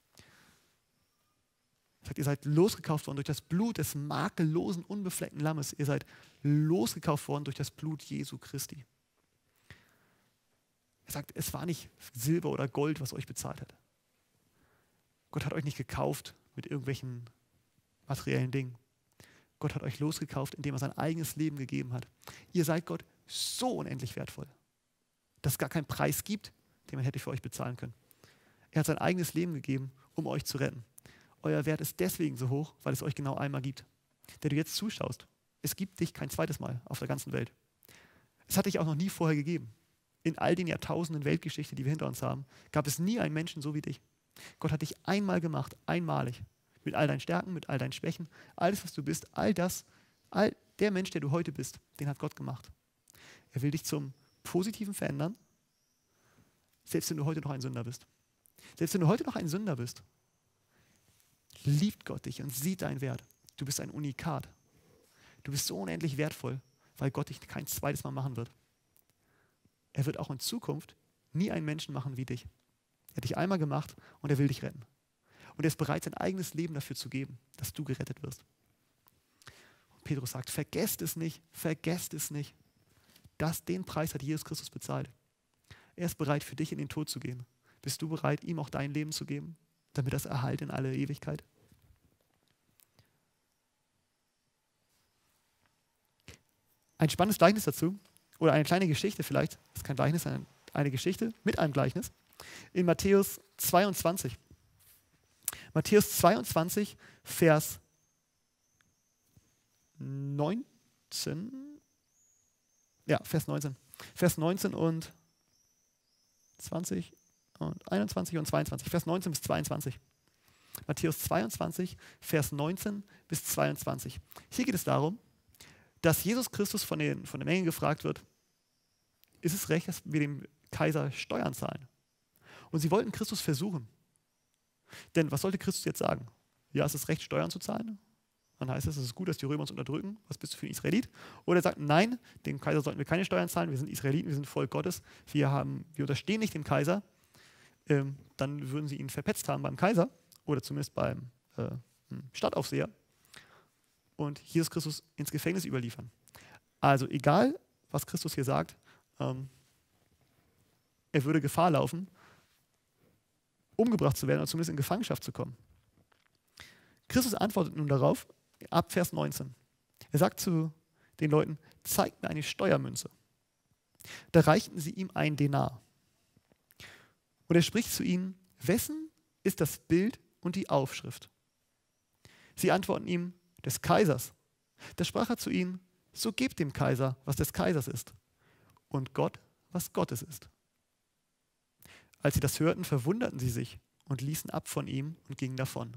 Er sagt, ihr seid losgekauft worden durch das Blut des makellosen, unbefleckten Lammes. Ihr seid losgekauft worden durch das Blut Jesu Christi. Er sagt, es war nicht Silber oder Gold, was euch bezahlt hat. Gott hat euch nicht gekauft mit irgendwelchen materiellen Dingen. Gott hat euch losgekauft, indem er sein eigenes Leben gegeben hat. Ihr seid Gott so unendlich wertvoll, dass es gar keinen Preis gibt, den man hätte für euch bezahlen können. Er hat sein eigenes Leben gegeben, um euch zu retten. Euer Wert ist deswegen so hoch, weil es euch genau einmal gibt. Der du jetzt zuschaust, es gibt dich kein zweites Mal auf der ganzen Welt. Es hat dich auch noch nie vorher gegeben. In all den Jahrtausenden Weltgeschichte, die wir hinter uns haben, gab es nie einen Menschen so wie dich. Gott hat dich einmal gemacht, einmalig. Mit all deinen Stärken, mit all deinen Schwächen, alles, was du bist, all das, all der Mensch, der du heute bist, den hat Gott gemacht. Er will dich zum Positiven verändern, selbst wenn du heute noch ein Sünder bist. Selbst wenn du heute noch ein Sünder bist, liebt Gott dich und sieht deinen Wert. Du bist ein Unikat. Du bist so unendlich wertvoll, weil Gott dich kein zweites Mal machen wird. Er wird auch in Zukunft nie einen Menschen machen wie dich. Er hat dich einmal gemacht und er will dich retten. Und er ist bereit, sein eigenes Leben dafür zu geben, dass du gerettet wirst. Und Petrus sagt, vergesst es nicht, vergesst es nicht. Das, den Preis hat Jesus Christus bezahlt. Er ist bereit, für dich in den Tod zu gehen. Bist du bereit, ihm auch dein Leben zu geben, damit das erhalt in alle Ewigkeit? Ein spannendes Gleichnis dazu, oder eine kleine Geschichte vielleicht, das ist kein Gleichnis, sondern eine Geschichte mit einem Gleichnis, in Matthäus zweiundzwanzig. Matthäus zweiundzwanzig, Vers neunzehn. Ja, Vers neunzehn. Vers neunzehn und zwanzig und einundzwanzig und zweiundzwanzig. Vers neunzehn bis zweiundzwanzig. Matthäus zweiundzwanzig, Vers neunzehn bis zweiundzwanzig. Hier geht es darum, dass Jesus Christus von, den, von der Menge gefragt wird, ist es recht, dass wir dem Kaiser Steuern zahlen? Und sie wollten Christus versuchen. Denn was sollte Christus jetzt sagen? Ja, es ist recht, Steuern zu zahlen? Dann heißt es, es ist gut, dass die Römer uns unterdrücken. Was bist du für ein Israelit? Oder er sagt, nein, dem Kaiser sollten wir keine Steuern zahlen. Wir sind Israeliten, wir sind Volk Gottes. Wir, haben, wir unterstehen nicht dem Kaiser. Ähm, dann würden sie ihn verpetzt haben beim Kaiser oder zumindest beim äh, Stadtaufseher und Jesus Christus ins Gefängnis überliefern. Also egal, was Christus hier sagt, ähm, er würde Gefahr laufen, umgebracht zu werden oder zumindest in Gefangenschaft zu kommen. Christus antwortet nun darauf, ab Vers neunzehn. Er sagt zu den Leuten, zeigt mir eine Steuermünze. Da reichten sie ihm einen Denar. Und er spricht zu ihnen, wessen ist das Bild und die Aufschrift? Sie antworten ihm, des Kaisers. Da sprach er zu ihnen, so gebt dem Kaiser, was des Kaisers ist, und Gott, was Gottes ist. Als sie das hörten, verwunderten sie sich und ließen ab von ihm und gingen davon.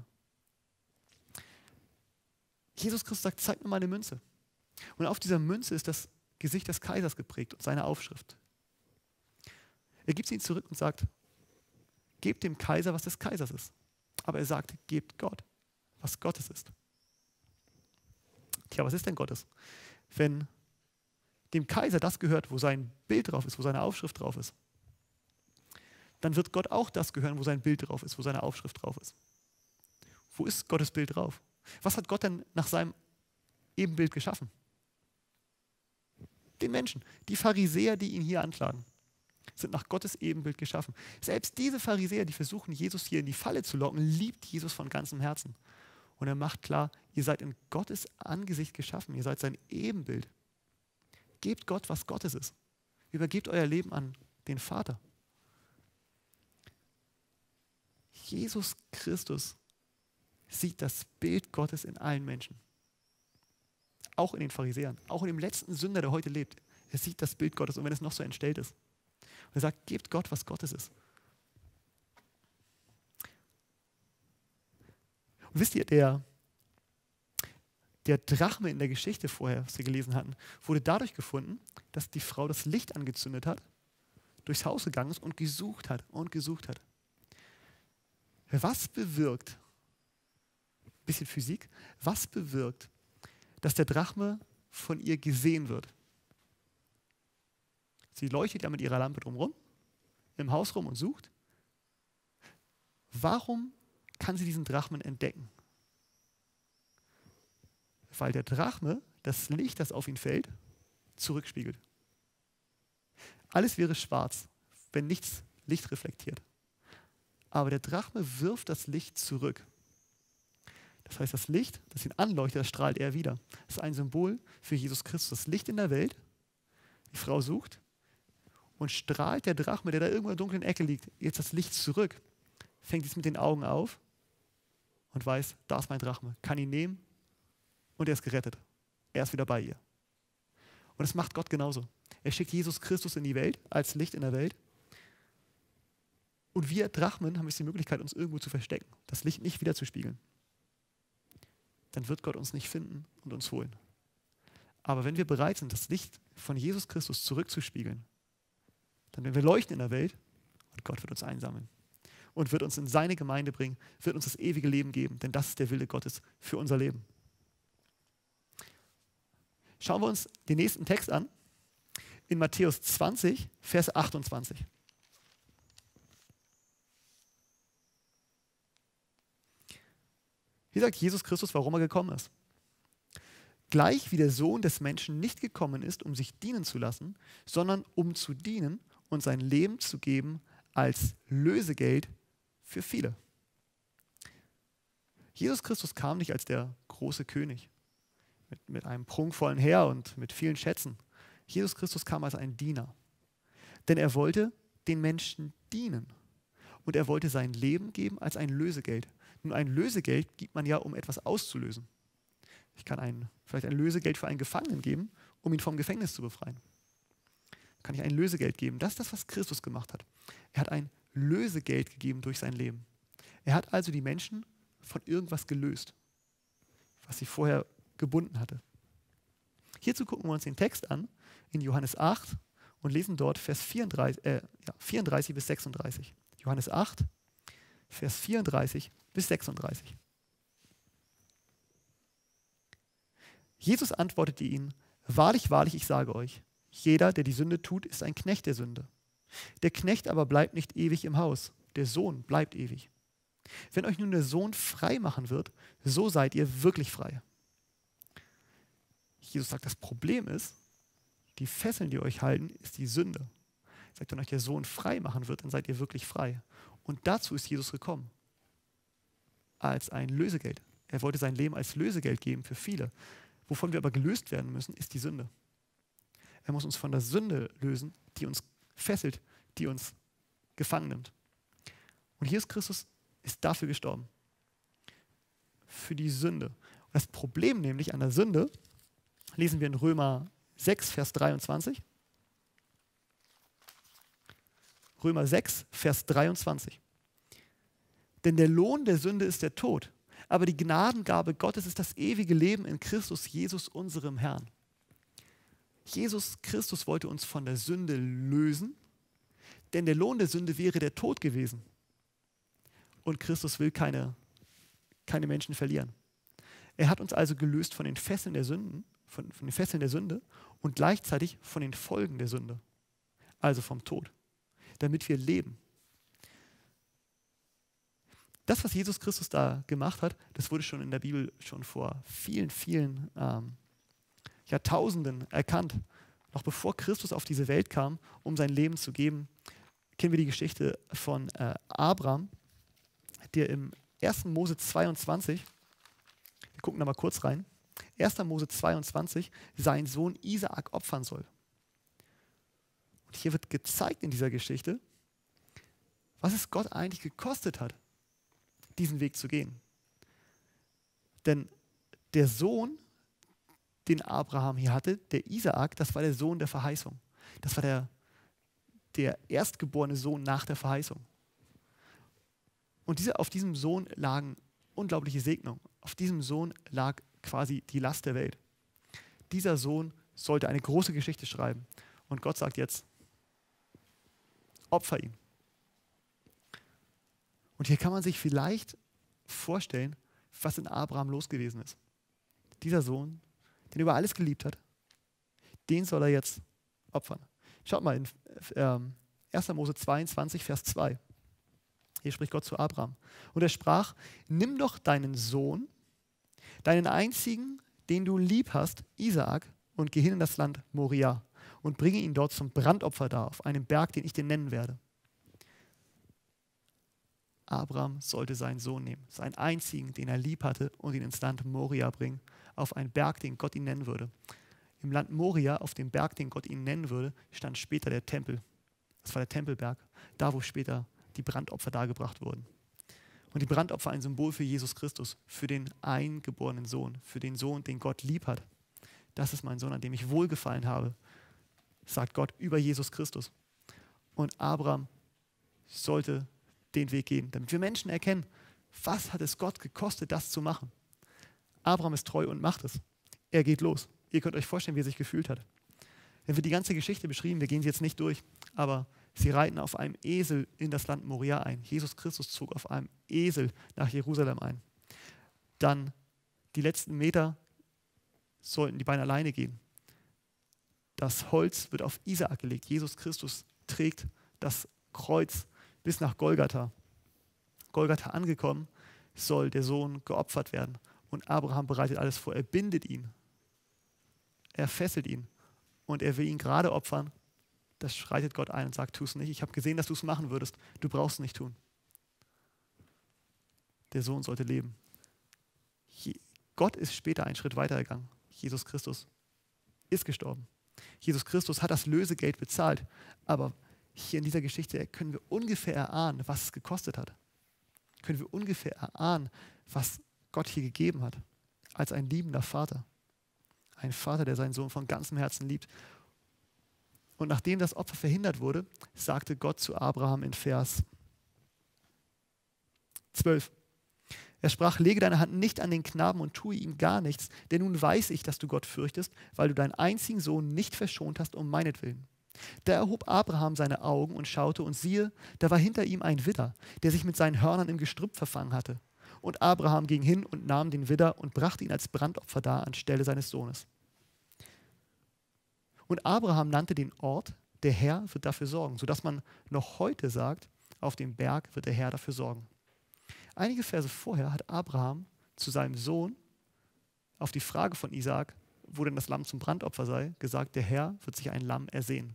Jesus Christus sagt, zeig mir mal eine Münze. Und auf dieser Münze ist das Gesicht des Kaisers geprägt und seine Aufschrift. Er gibt sie ihnen zurück und sagt, gebt dem Kaiser, was des Kaisers ist. Aber er sagt, gebt Gott, was Gottes ist. Tja, was ist denn Gottes? Wenn dem Kaiser das gehört, wo sein Bild drauf ist, wo seine Aufschrift drauf ist, dann wird Gott auch das gehören, wo sein Bild drauf ist, wo seine Aufschrift drauf ist. Wo ist Gottes Bild drauf? Was hat Gott denn nach seinem Ebenbild geschaffen? Den Menschen. Die Pharisäer, die ihn hier anklagen, sind nach Gottes Ebenbild geschaffen. Selbst diese Pharisäer, die versuchen, Jesus hier in die Falle zu locken, liebt Jesus von ganzem Herzen. Und er macht klar, ihr seid in Gottes Angesicht geschaffen, ihr seid sein Ebenbild. Gebt Gott, was Gottes ist. Übergebt euer Leben an den Vater. Jesus Christus sieht das Bild Gottes in allen Menschen. Auch in den Pharisäern, auch in dem letzten Sünder, der heute lebt. Er sieht das Bild Gottes und wenn es noch so entstellt ist. Und er sagt, gebt Gott, was Gottes ist. Und wisst ihr, der, Der Drachme in der Geschichte vorher, was wir gelesen hatten, wurde dadurch gefunden, dass die Frau das Licht angezündet hat, durchs Haus gegangen ist und gesucht hat und gesucht hat. Was bewirkt, ein bisschen Physik, was bewirkt, dass der Drachme von ihr gesehen wird? Sie leuchtet ja mit ihrer Lampe drumherum, im Haus rum und sucht. Warum kann sie diesen Drachmen entdecken? Weil der Drachme das Licht, das auf ihn fällt, zurückspiegelt. Alles wäre schwarz, wenn nichts Licht reflektiert. Aber der Drachme wirft das Licht zurück. Das heißt, das Licht, das ihn anleuchtet, das strahlt er wieder. Das ist ein Symbol für Jesus Christus. Das Licht in der Welt, die Frau sucht und strahlt der Drachme, der da irgendwo in der dunklen Ecke liegt, jetzt das Licht zurück, fängt es mit den Augen auf und weiß, da ist mein Drachme, kann ihn nehmen und er ist gerettet. Er ist wieder bei ihr. Und das macht Gott genauso. Er schickt Jesus Christus in die Welt, als Licht in der Welt. Und wir Drachmen haben jetzt die Möglichkeit, uns irgendwo zu verstecken, das Licht nicht wieder zu spiegeln. Dann wird Gott uns nicht finden und uns holen. Aber wenn wir bereit sind, das Licht von Jesus Christus zurückzuspiegeln, dann werden wir leuchten in der Welt und Gott wird uns einsammeln und wird uns in seine Gemeinde bringen, wird uns das ewige Leben geben, denn das ist der Wille Gottes für unser Leben. Schauen wir uns den nächsten Text an, in Matthäus zwanzig, Vers achtundzwanzig. Hier sagt Jesus Christus, warum er gekommen ist. Gleich wie der Sohn des Menschen nicht gekommen ist, um sich dienen zu lassen, sondern um zu dienen und sein Leben zu geben als Lösegeld für viele. Jesus Christus kam nicht als der große König mit, mit einem prunkvollen Heer und mit vielen Schätzen. Jesus Christus kam als ein Diener, denn er wollte den Menschen dienen und er wollte sein Leben geben als ein Lösegeld. Nun, ein Lösegeld gibt man ja, um etwas auszulösen. Ich kann ein, vielleicht ein Lösegeld für einen Gefangenen geben, um ihn vom Gefängnis zu befreien. Kann ich ein Lösegeld geben? Das ist das, was Christus gemacht hat. Er hat ein Lösegeld gegeben durch sein Leben. Er hat also die Menschen von irgendwas gelöst, was sie vorher gebunden hatte. Hierzu gucken wir uns den Text an in Johannes acht und lesen dort Vers vierunddreißig, äh, ja, vierunddreißig bis sechsunddreißig. Johannes acht, Vers vierunddreißig bis sechsunddreißig. Jesus antwortete ihnen: Wahrlich, wahrlich, ich sage euch, jeder, der die Sünde tut, ist ein Knecht der Sünde. Der Knecht aber bleibt nicht ewig im Haus, der Sohn bleibt ewig. Wenn euch nun der Sohn frei machen wird, so seid ihr wirklich frei. Jesus sagt, das Problem ist, die Fesseln, die euch halten, ist die Sünde. Er sagt, wenn euch der Sohn frei machen wird, dann seid ihr wirklich frei. Und dazu ist Jesus gekommen. Als ein Lösegeld. Er wollte sein Leben als Lösegeld geben für viele. Wovon wir aber gelöst werden müssen, ist die Sünde. Er muss uns von der Sünde lösen, die uns fesselt, die uns gefangen nimmt. Und Jesus Christus ist dafür gestorben. Für die Sünde. Und das Problem nämlich an der Sünde lesen wir in Römer sechs, Vers dreiundzwanzig. Römer sechs, Vers dreiundzwanzig. Denn der Lohn der Sünde ist der Tod, aber die Gnadengabe Gottes ist das ewige Leben in Christus Jesus, unserem Herrn. Jesus Christus wollte uns von der Sünde lösen, denn der Lohn der Sünde wäre der Tod gewesen. Und Christus will keine, keine Menschen verlieren. Er hat uns also gelöst von den Fesseln der Sünden, von, von den Fesseln der Sünde und gleichzeitig von den Folgen der Sünde, also vom Tod, damit wir leben. Das, was Jesus Christus da gemacht hat, das wurde schon in der Bibel schon vor vielen, vielen ähm, Jahrtausenden erkannt. Noch bevor Christus auf diese Welt kam, um sein Leben zu geben, kennen wir die Geschichte von äh, Abraham, der im ersten Mose zweiundzwanzig, wir gucken da mal kurz rein, erster Mose zweiundzwanzig, seinen Sohn Isaak opfern soll. Und hier wird gezeigt in dieser Geschichte, was es Gott eigentlich gekostet hat, diesen Weg zu gehen. Denn der Sohn, den Abraham hier hatte, der Isaak, das war der Sohn der Verheißung. Das war der, der erstgeborene Sohn nach der Verheißung. Und diese, auf diesem Sohn lagen unglaubliche Segnungen. Auf diesem Sohn lag quasi die Last der Welt. Dieser Sohn sollte eine große Geschichte schreiben. Und Gott sagt jetzt, opfer ihn. Und hier kann man sich vielleicht vorstellen, was in Abraham los gewesen ist. Dieser Sohn, den er über alles geliebt hat, den soll er jetzt opfern. Schaut mal in ähm, erster Mose zweiundzwanzig, Vers zwei. Hier spricht Gott zu Abraham. Und er sprach, nimm doch deinen Sohn, deinen einzigen, den du lieb hast, Isaak, und geh hin in das Land Moria und bringe ihn dort zum Brandopfer dar, auf einem Berg, den ich dir nennen werde. Abraham sollte seinen Sohn nehmen, seinen einzigen, den er lieb hatte, und ihn ins Land Moria bringen, auf einen Berg, den Gott ihn nennen würde. Im Land Moria, auf dem Berg, den Gott ihn nennen würde, stand später der Tempel. Das war der Tempelberg, da wo später die Brandopfer dargebracht wurden. Und die Brandopfer ein Symbol für Jesus Christus, für den eingeborenen Sohn, für den Sohn, den Gott lieb hat. Das ist mein Sohn, an dem ich wohlgefallen habe, sagt Gott über Jesus Christus. Und Abraham sollte den Weg gehen, damit wir Menschen erkennen, was hat es Gott gekostet, das zu machen. Abraham ist treu und macht es. Er geht los. Ihr könnt euch vorstellen, wie er sich gefühlt hat. Wenn wir die ganze Geschichte beschrieben, wir gehen sie jetzt nicht durch, aber sie reiten auf einem Esel in das Land Moria ein. Jesus Christus zog auf einem Esel nach Jerusalem ein. Dann die letzten Meter sollten die Beine alleine gehen. Das Holz wird auf Isaak gelegt. Jesus Christus trägt das Kreuz bis nach Golgatha. Golgatha angekommen, soll der Sohn geopfert werden. Und Abraham bereitet alles vor. Er bindet ihn. Er fesselt ihn. Und er will ihn gerade opfern. Das schreitet Gott ein und sagt, tu es nicht. Ich habe gesehen, dass du es machen würdest. Du brauchst es nicht tun. Der Sohn sollte leben. Gott ist später einen Schritt weitergegangen. Jesus Christus ist gestorben. Jesus Christus hat das Lösegeld bezahlt. Aber hier in dieser Geschichte können wir ungefähr erahnen, was es gekostet hat. Können wir ungefähr erahnen, was Gott hier gegeben hat. Als ein liebender Vater. Ein Vater, der seinen Sohn von ganzem Herzen liebt. Und nachdem das Opfer verhindert wurde, sagte Gott zu Abraham in Vers zwölf. Er sprach, lege deine Hand nicht an den Knaben und tue ihm gar nichts, denn nun weiß ich, dass du Gott fürchtest, weil du deinen einzigen Sohn nicht verschont hast um meinetwillen. Da erhob Abraham seine Augen und schaute, und siehe, da war hinter ihm ein Widder, der sich mit seinen Hörnern im Gestrüpp verfangen hatte. Und Abraham ging hin und nahm den Widder und brachte ihn als Brandopfer dar anstelle seines Sohnes. Und Abraham nannte den Ort, der Herr wird dafür sorgen, sodass man noch heute sagt, auf dem Berg wird der Herr dafür sorgen. Einige Verse vorher hat Abraham zu seinem Sohn auf die Frage von Isaak, wo denn das Lamm zum Brandopfer sei, gesagt, der Herr wird sich ein Lamm ersehen.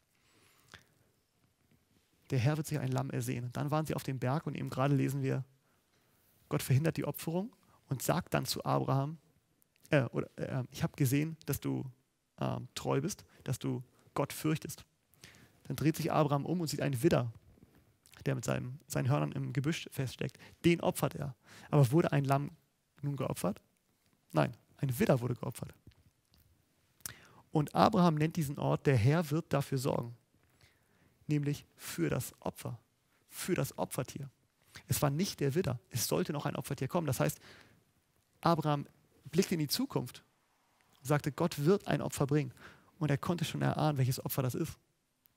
Der Herr wird sich ein Lamm ersehen. Dann waren sie auf dem Berg und eben gerade lesen wir, Gott verhindert die Opferung und sagt dann zu Abraham, äh, oder, äh, ich habe gesehen, dass du äh, treu bist, dass du Gott fürchtest. Dann dreht sich Abraham um und sieht einen Widder, der mit seinem, seinen Hörnern im Gebüsch feststeckt. Den opfert er. Aber wurde ein Lamm nun geopfert? Nein, ein Widder wurde geopfert. Und Abraham nennt diesen Ort, der Herr wird dafür sorgen. Nämlich für das Opfer, für das Opfertier. Es war nicht der Widder, es sollte noch ein Opfertier kommen. Das heißt, Abraham blickte in die Zukunft und sagte, Gott wird ein Opfer bringen. Und er konnte schon erahnen, welches Opfer das ist.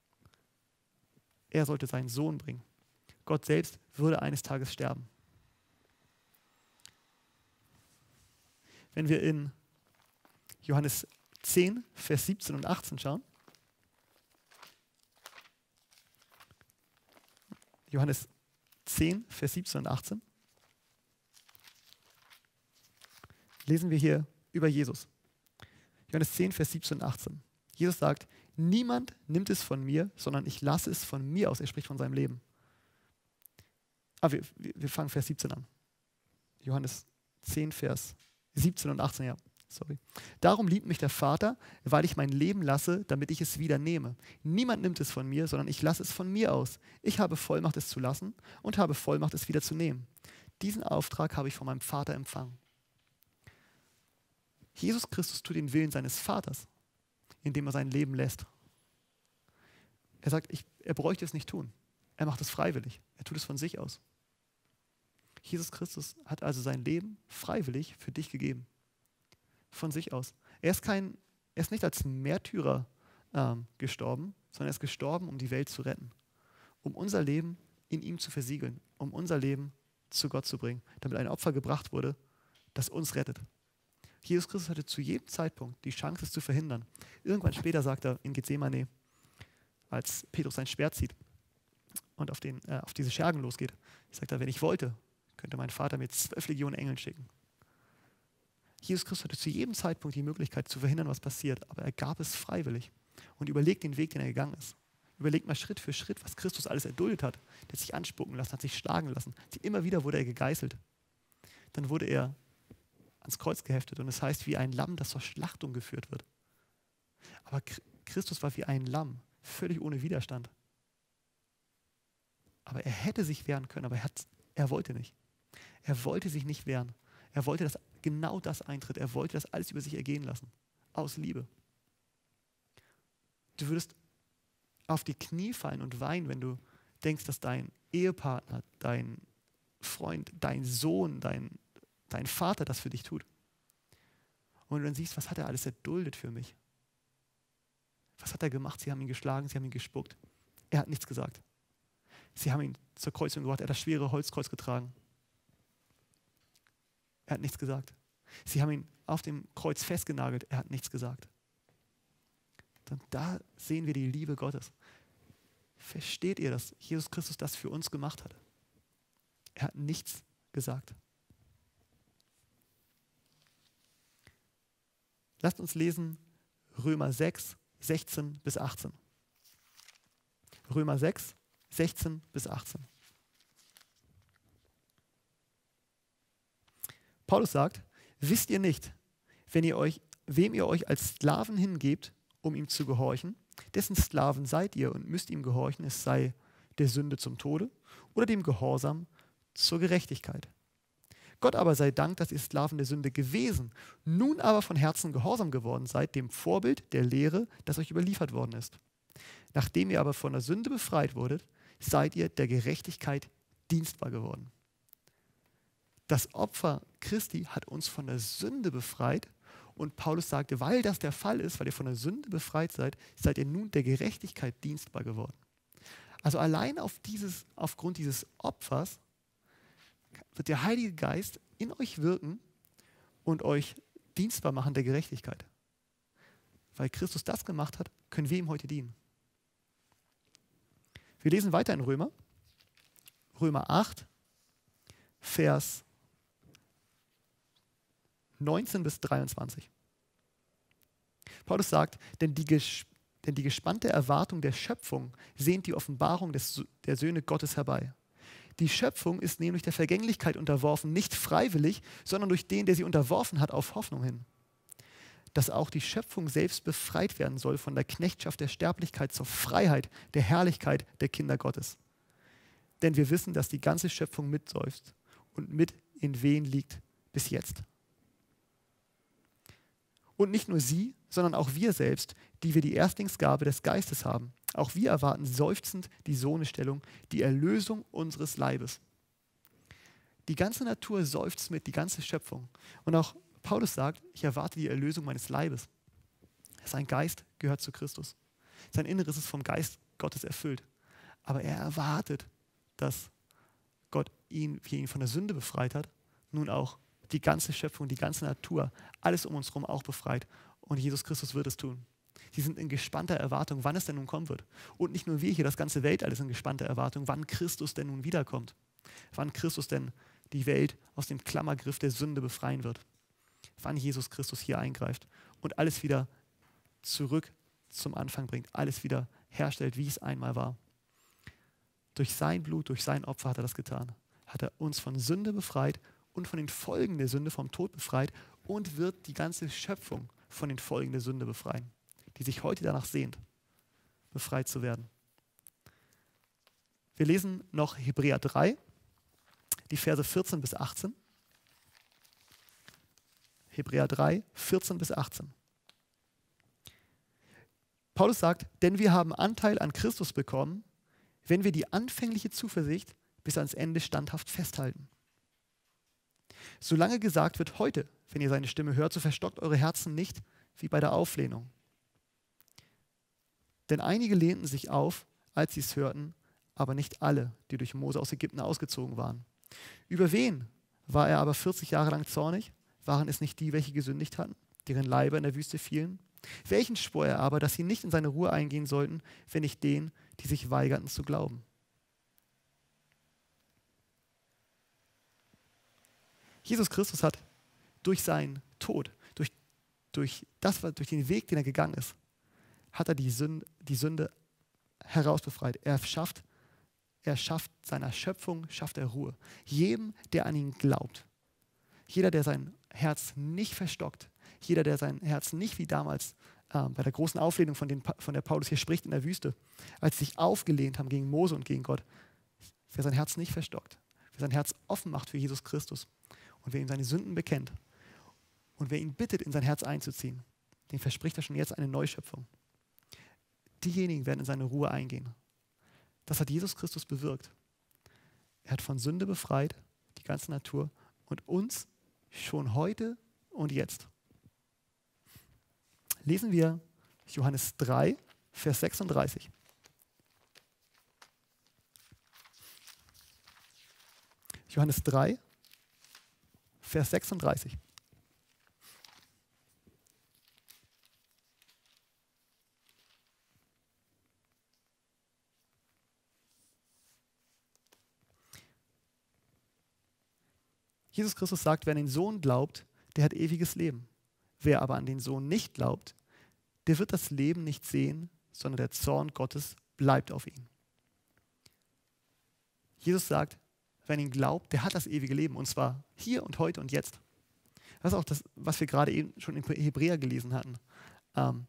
Er sollte seinen Sohn bringen. Gott selbst würde eines Tages sterben. Wenn wir in Johannes zehn, Vers siebzehn und achtzehn schauen. Johannes zehn, Vers siebzehn und achtzehn. Lesen wir hier über Jesus. Johannes zehn, Vers siebzehn und achtzehn. Jesus sagt, niemand nimmt es von mir, sondern ich lasse es von mir aus. Er spricht von seinem Leben. Aber wir, wir fangen Vers siebzehn an. Johannes zehn, Vers siebzehn und achtzehn, ja. Sorry. Darum liebt mich der Vater, weil ich mein Leben lasse, damit ich es wieder nehme. Niemand nimmt es von mir, sondern ich lasse es von mir aus. Ich habe Vollmacht, es zu lassen und habe Vollmacht, es wieder zu nehmen. Diesen Auftrag habe ich von meinem Vater empfangen. Jesus Christus tut den Willen seines Vaters, indem er sein Leben lässt. Er sagt, ich, er bräuchte es nicht tun. Er macht es freiwillig. Er tut es von sich aus. Jesus Christus hat also sein Leben freiwillig für dich gegeben. von sich aus. Er ist, kein, er ist nicht als Märtyrer ähm, gestorben, sondern er ist gestorben, um die Welt zu retten. Um unser Leben in ihm zu versiegeln, um unser Leben zu Gott zu bringen, damit ein Opfer gebracht wurde, das uns rettet. Jesus Christus hatte zu jedem Zeitpunkt die Chance, es zu verhindern. Irgendwann später sagt er in Gethsemane, als Petrus sein Schwert zieht und auf, den, äh, auf diese Schergen losgeht, sagt er, wenn ich wollte, könnte mein Vater mir zwölf Legionen Engeln schicken. Jesus Christus hatte zu jedem Zeitpunkt die Möglichkeit zu verhindern, was passiert, aber er gab es freiwillig und überlegt den Weg, den er gegangen ist. Überlegt mal Schritt für Schritt, was Christus alles erduldet hat. Der hat sich anspucken lassen, hat sich schlagen lassen. Immer wieder wurde er gegeißelt. Dann wurde er ans Kreuz geheftet und es heißt, wie ein Lamm, das zur Schlachtung geführt wird. Aber Christus war wie ein Lamm, völlig ohne Widerstand. Aber er hätte sich wehren können, aber er, hat, er wollte nicht. Er wollte sich nicht wehren. Er wollte, dass genau das eintritt. Er wollte das alles über sich ergehen lassen. Aus Liebe. Du würdest auf die Knie fallen und weinen, wenn du denkst, dass dein Ehepartner, dein Freund, dein Sohn, dein, dein Vater das für dich tut. Und wenn du dann siehst, was hat er alles erduldet für mich? Was hat er gemacht? Sie haben ihn geschlagen, sie haben ihn gespuckt. Er hat nichts gesagt. Sie haben ihn zur Kreuzung gebracht, er hat das schwere Holzkreuz getragen. Er hat nichts gesagt. Sie haben ihn auf dem Kreuz festgenagelt, er hat nichts gesagt. Und da sehen wir die Liebe Gottes. Versteht ihr, dass Jesus Christus das für uns gemacht hat? Er hat nichts gesagt. Lasst uns lesen Römer sechs, sechzehn bis achtzehn. Römer sechs, sechzehn bis achtzehn. Paulus sagt, wisst ihr nicht, wenn ihr euch, wem ihr euch als Sklaven hingebt, um ihm zu gehorchen, dessen Sklaven seid ihr und müsst ihm gehorchen, es sei der Sünde zum Tode oder dem Gehorsam zur Gerechtigkeit. Gott aber sei Dank, dass ihr Sklaven der Sünde gewesen, nun aber von Herzen gehorsam geworden seid, dem Vorbild der Lehre, das euch überliefert worden ist. Nachdem ihr aber von der Sünde befreit wurdet, seid ihr der Gerechtigkeit dienstbar geworden. Das Opfer Christi hat uns von der Sünde befreit und Paulus sagte, weil das der Fall ist, weil ihr von der Sünde befreit seid, seid ihr nun der Gerechtigkeit dienstbar geworden. Also allein auf dieses, aufgrund dieses Opfers wird der Heilige Geist in euch wirken und euch dienstbar machen der Gerechtigkeit. Weil Christus das gemacht hat, können wir ihm heute dienen. Wir lesen weiter in Römer. Römer acht, Vers neunzehn bis dreiundzwanzig. Paulus sagt, denn die, ges- denn die gespannte Erwartung der Schöpfung sehnt die Offenbarung des, der Söhne Gottes herbei. Die Schöpfung ist nämlich der Vergänglichkeit unterworfen, nicht freiwillig, sondern durch den, der sie unterworfen hat, auf Hoffnung hin. Dass auch die Schöpfung selbst befreit werden soll von der Knechtschaft der Sterblichkeit zur Freiheit der Herrlichkeit der Kinder Gottes. Denn wir wissen, dass die ganze Schöpfung mitseufzt und mit in Wehen liegt bis jetzt. Und nicht nur sie, sondern auch wir selbst, die wir die Erstlingsgabe des Geistes haben. Auch wir erwarten seufzend die Sohnestellung, die Erlösung unseres Leibes. Die ganze Natur seufzt mit, die ganze Schöpfung. Und auch Paulus sagt, ich erwarte die Erlösung meines Leibes. Sein Geist gehört zu Christus. Sein Inneres ist vom Geist Gottes erfüllt. Aber er erwartet, dass Gott ihn, wie er ihn von der Sünde befreit hat, nun auch die ganze Schöpfung, die ganze Natur, alles um uns herum auch befreit. Und Jesus Christus wird es tun. Sie sind in gespannter Erwartung, wann es denn nun kommen wird. Und nicht nur wir hier, das ganze Weltall ist in gespannter Erwartung, wann Christus denn nun wiederkommt. Wann Christus denn die Welt aus dem Klammergriff der Sünde befreien wird. Wann Jesus Christus hier eingreift und alles wieder zurück zum Anfang bringt. Alles wieder herstellt, wie es einmal war. Durch sein Blut, durch sein Opfer hat er das getan. Hat er uns von Sünde befreit und von den Folgen der Sünde, vom Tod befreit und wird die ganze Schöpfung von den Folgen der Sünde befreien, die sich heute danach sehnt, befreit zu werden. Wir lesen noch Hebräer drei, die Verse vierzehn bis achtzehn. Hebräer drei, vierzehn bis achtzehn. Paulus sagt, denn wir haben Anteil an Christus bekommen, wenn wir die anfängliche Zuversicht bis ans Ende standhaft festhalten. Solange gesagt wird, heute wenn ihr seine Stimme hört, so verstockt eure Herzen nicht wie bei der Auflehnung. Denn einige lehnten sich auf, als sie es hörten, aber nicht alle, die durch Mose aus Ägypten ausgezogen waren. Über wen war er aber vierzig Jahre lang zornig? Waren es nicht die, welche gesündigt hatten, deren Leiber in der Wüste fielen? Welchen schwor er aber, dass sie nicht in seine Ruhe eingehen sollten, wenn nicht denen, die sich weigerten zu glauben? Jesus Christus hat durch seinen Tod, durch, durch, das, durch den Weg, den er gegangen ist, hat er die Sünde, die Sünde herausbefreit. Er schafft, er schafft seiner Schöpfung, schafft er Ruhe. Jedem, der an ihn glaubt, jeder, der sein Herz nicht verstockt, jeder, der sein Herz nicht wie damals äh, bei der großen Auflehnung, von, den, von der Paulus hier spricht in der Wüste, als sie sich aufgelehnt haben gegen Mose und gegen Gott, wer sein Herz nicht verstockt, wer sein Herz offen macht für Jesus Christus und wer ihm seine Sünden bekennt und wer ihn bittet, in sein Herz einzuziehen, dem verspricht er schon jetzt eine Neuschöpfung. Diejenigen werden in seine Ruhe eingehen. Das hat Jesus Christus bewirkt. Er hat von Sünde befreit, die ganze Natur und uns schon heute und jetzt. Lesen wir Johannes drei, Vers sechsunddreißig. Johannes drei, Vers sechsunddreißig. Jesus Christus sagt, wer an den Sohn glaubt, der hat ewiges Leben. Wer aber an den Sohn nicht glaubt, der wird das Leben nicht sehen, sondern der Zorn Gottes bleibt auf ihn. Jesus sagt, wer an ihn glaubt, der hat das ewige Leben, und zwar hier und heute und jetzt. Das ist auch das, was wir gerade eben schon in Hebräer gelesen hatten. Ähm,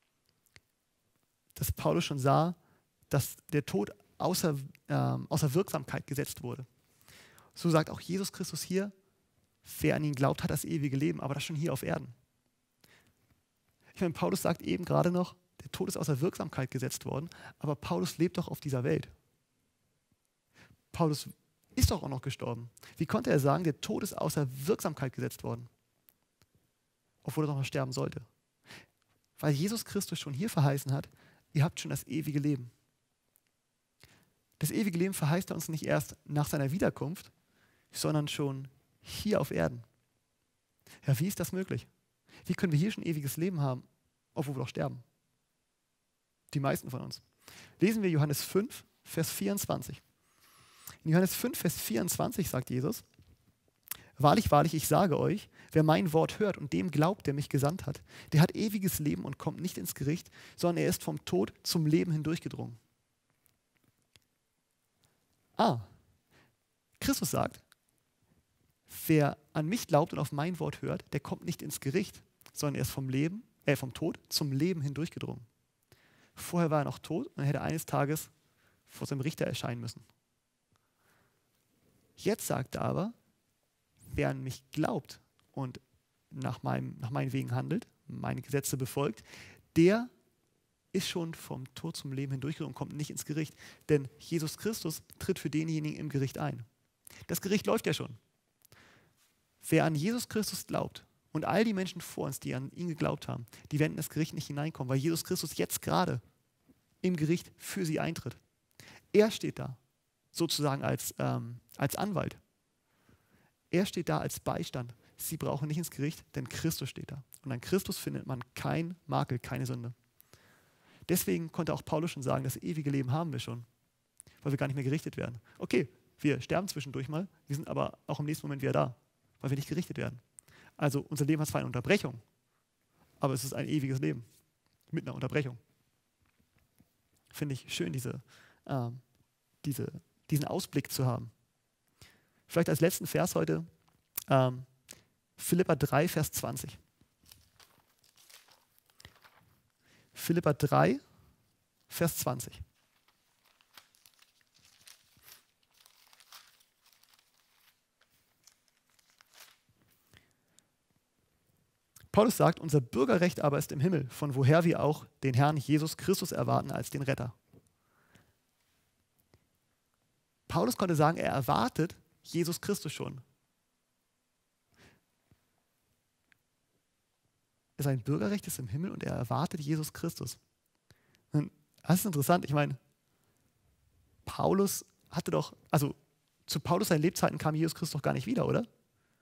dass Paulus schon sah, dass der Tod außer, ähm, außer Wirksamkeit gesetzt wurde. So sagt auch Jesus Christus hier, wer an ihn glaubt, hat das ewige Leben, aber das schon hier auf Erden. Ich meine, Paulus sagt eben gerade noch, der Tod ist außer Wirksamkeit gesetzt worden, aber Paulus lebt doch auf dieser Welt. Paulus ist doch auch noch gestorben. Wie konnte er sagen, der Tod ist außer Wirksamkeit gesetzt worden, obwohl er doch noch sterben sollte? Weil Jesus Christus schon hier verheißen hat, ihr habt schon das ewige Leben. Das ewige Leben verheißt er uns nicht erst nach seiner Wiederkunft, sondern schon hier auf Erden. Ja, wie ist das möglich? Wie können wir hier schon ewiges Leben haben, obwohl wir doch sterben? Die meisten von uns. Lesen wir Johannes fünf, Vers vierundzwanzig. In Johannes fünf, Vers vierundzwanzig sagt Jesus, wahrlich, wahrlich, ich sage euch, wer mein Wort hört und dem glaubt, der mich gesandt hat, der hat ewiges Leben und kommt nicht ins Gericht, sondern er ist vom Tod zum Leben hindurchgedrungen. Ah, Christus sagt, wer an mich glaubt und auf mein Wort hört, der kommt nicht ins Gericht, sondern er ist vom Leben, äh, vom Tod zum Leben hindurchgedrungen. Vorher war er noch tot und hätte eines Tages vor seinem Richter erscheinen müssen. Jetzt sagt er aber, wer an mich glaubt und nach, meinem, nach meinen Wegen handelt, meine Gesetze befolgt, der ist schon vom Tod zum Leben hindurchgedrungen und kommt nicht ins Gericht. Denn Jesus Christus tritt für denjenigen im Gericht ein. Das Gericht läuft ja schon. Wer an Jesus Christus glaubt und all die Menschen vor uns, die an ihn geglaubt haben, die werden in das Gericht nicht hineinkommen, weil Jesus Christus jetzt gerade im Gericht für sie eintritt. Er steht da, sozusagen als, ähm, als Anwalt. Er steht da als Beistand. Sie brauchen nicht ins Gericht, denn Christus steht da. Und an Christus findet man kein Makel, keine Sünde. Deswegen konnte auch Paulus schon sagen, das ewige Leben haben wir schon, weil wir gar nicht mehr gerichtet werden. Okay, wir sterben zwischendurch mal, wir sind aber auch im nächsten Moment wieder da, weil wir nicht gerichtet werden. Also unser Leben hat zwar eine Unterbrechung, aber es ist ein ewiges Leben mit einer Unterbrechung. Finde ich schön, diese, äh, diese, diesen Ausblick zu haben. Vielleicht als letzten Vers heute, ähm, Philipper drei, Vers zwanzig. Philipper drei, Vers zwanzig. Paulus sagt, unser Bürgerrecht aber ist im Himmel, von woher wir auch den Herrn Jesus Christus erwarten als den Retter. Paulus konnte sagen, er erwartet Jesus Christus schon. sein Bürgerrecht ist im Himmel und er erwartet Jesus Christus. Und das ist interessant. Ich meine, Paulus hatte doch, also zu Paulus seinen Lebzeiten kam Jesus Christus doch gar nicht wieder, oder?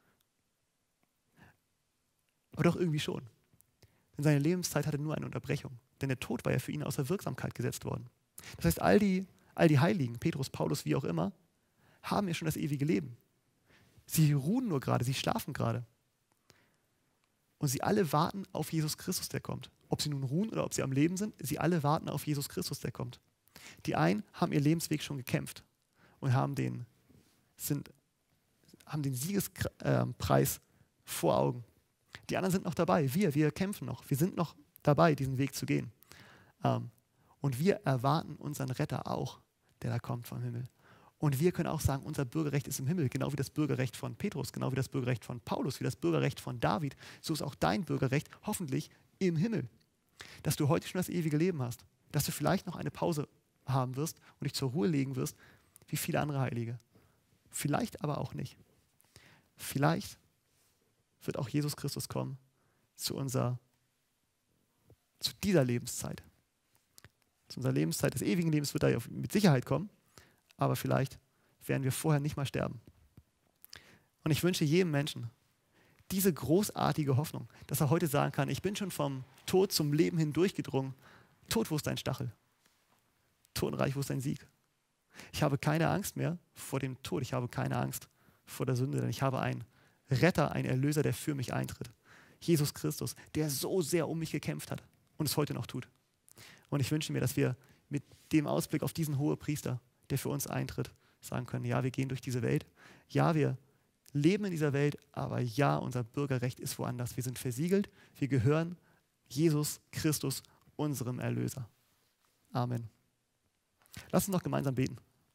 Aber doch irgendwie schon. Denn seine Lebenszeit hatte nur eine Unterbrechung. Denn der Tod war ja für ihn außer Wirksamkeit gesetzt worden. Das heißt, all die, all die Heiligen, Petrus, Paulus, wie auch immer, haben ja schon das ewige Leben. Sie ruhen nur gerade, sie schlafen gerade. Und sie alle warten auf Jesus Christus, der kommt. Ob sie nun ruhen oder ob sie am Leben sind, sie alle warten auf Jesus Christus, der kommt. Die einen haben ihr Lebensweg schon gekämpft und haben den, sind, haben den Siegespreis vor Augen. Die anderen sind noch dabei. Wir, wir kämpfen noch. Wir sind noch dabei, diesen Weg zu gehen. Und wir erwarten unseren Retter auch, der da kommt vom Himmel. Und wir können auch sagen, unser Bürgerrecht ist im Himmel, genau wie das Bürgerrecht von Petrus, genau wie das Bürgerrecht von Paulus, wie das Bürgerrecht von David. So ist auch dein Bürgerrecht hoffentlich im Himmel. Dass du heute schon das ewige Leben hast, dass du vielleicht noch eine Pause haben wirst und dich zur Ruhe legen wirst, wie viele andere Heilige. Vielleicht aber auch nicht. Vielleicht wird auch Jesus Christus kommen zu unserer, zu dieser Lebenszeit. Zu unserer Lebenszeit des ewigen Lebens wird er mit Sicherheit kommen. Aber vielleicht werden wir vorher nicht mal sterben. Und ich wünsche jedem Menschen diese großartige Hoffnung, dass er heute sagen kann, ich bin schon vom Tod zum Leben hindurchgedrungen. Tod, wo ist dein Stachel? Totenreich, wo ist dein Sieg? Ich habe keine Angst mehr vor dem Tod. Ich habe keine Angst vor der Sünde, denn ich habe einen Retter, einen Erlöser, der für mich eintritt. Jesus Christus, der so sehr um mich gekämpft hat und es heute noch tut. Und ich wünsche mir, dass wir mit dem Ausblick auf diesen Hohepriester, der für uns eintritt, sagen können, ja, wir gehen durch diese Welt, ja, wir leben in dieser Welt, aber ja, unser Bürgerrecht ist woanders. Wir sind versiegelt, wir gehören Jesus Christus, unserem Erlöser. Amen. Lass uns noch gemeinsam beten.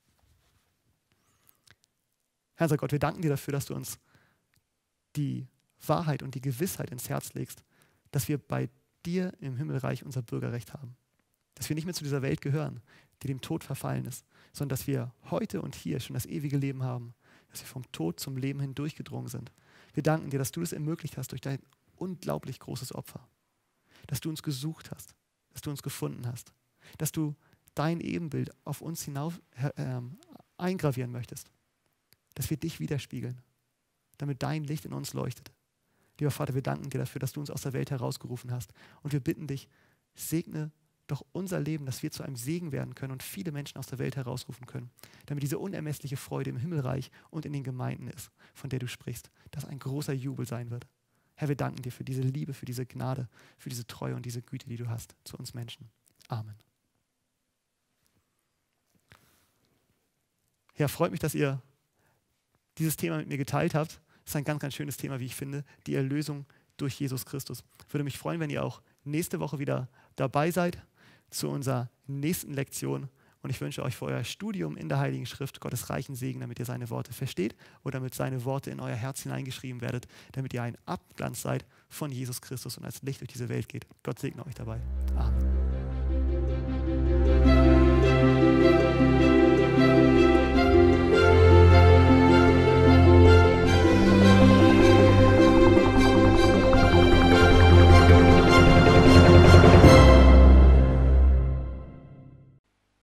Herr unser Gott, wir danken dir dafür, dass du uns die Wahrheit und die Gewissheit ins Herz legst, dass wir bei dir im Himmelreich unser Bürgerrecht haben. Dass wir nicht mehr zu dieser Welt gehören, die dem Tod verfallen ist, sondern dass wir heute und hier schon das ewige Leben haben, dass wir vom Tod zum Leben hindurchgedrungen sind. Wir danken dir, dass du das ermöglicht hast durch dein unglaublich großes Opfer, dass du uns gesucht hast, dass du uns gefunden hast, dass du dein Ebenbild auf uns hinauf äh, eingravieren möchtest, dass wir dich widerspiegeln, damit dein Licht in uns leuchtet. Lieber Vater, wir danken dir dafür, dass du uns aus der Welt herausgerufen hast und wir bitten dich, segne doch unser Leben, dass wir zu einem Segen werden können und viele Menschen aus der Welt herausrufen können, damit diese unermessliche Freude im Himmelreich und in den Gemeinden ist, von der du sprichst, dass ein großer Jubel sein wird. Herr, wir danken dir für diese Liebe, für diese Gnade, für diese Treue und diese Güte, die du hast zu uns Menschen. Amen. Ja, freut mich, dass ihr dieses Thema mit mir geteilt habt. Das ist ein ganz, ganz schönes Thema, wie ich finde, die Erlösung durch Jesus Christus. Ich würde mich freuen, wenn ihr auch nächste Woche wieder dabei seid zu unserer nächsten Lektion. Und ich wünsche euch für euer Studium in der Heiligen Schrift Gottes reichen Segen, damit ihr seine Worte versteht oder damit seine Worte in euer Herz hineingeschrieben werdet, damit ihr ein Abglanz seid von Jesus Christus und als Licht durch diese Welt geht. Gott segne euch dabei. Amen.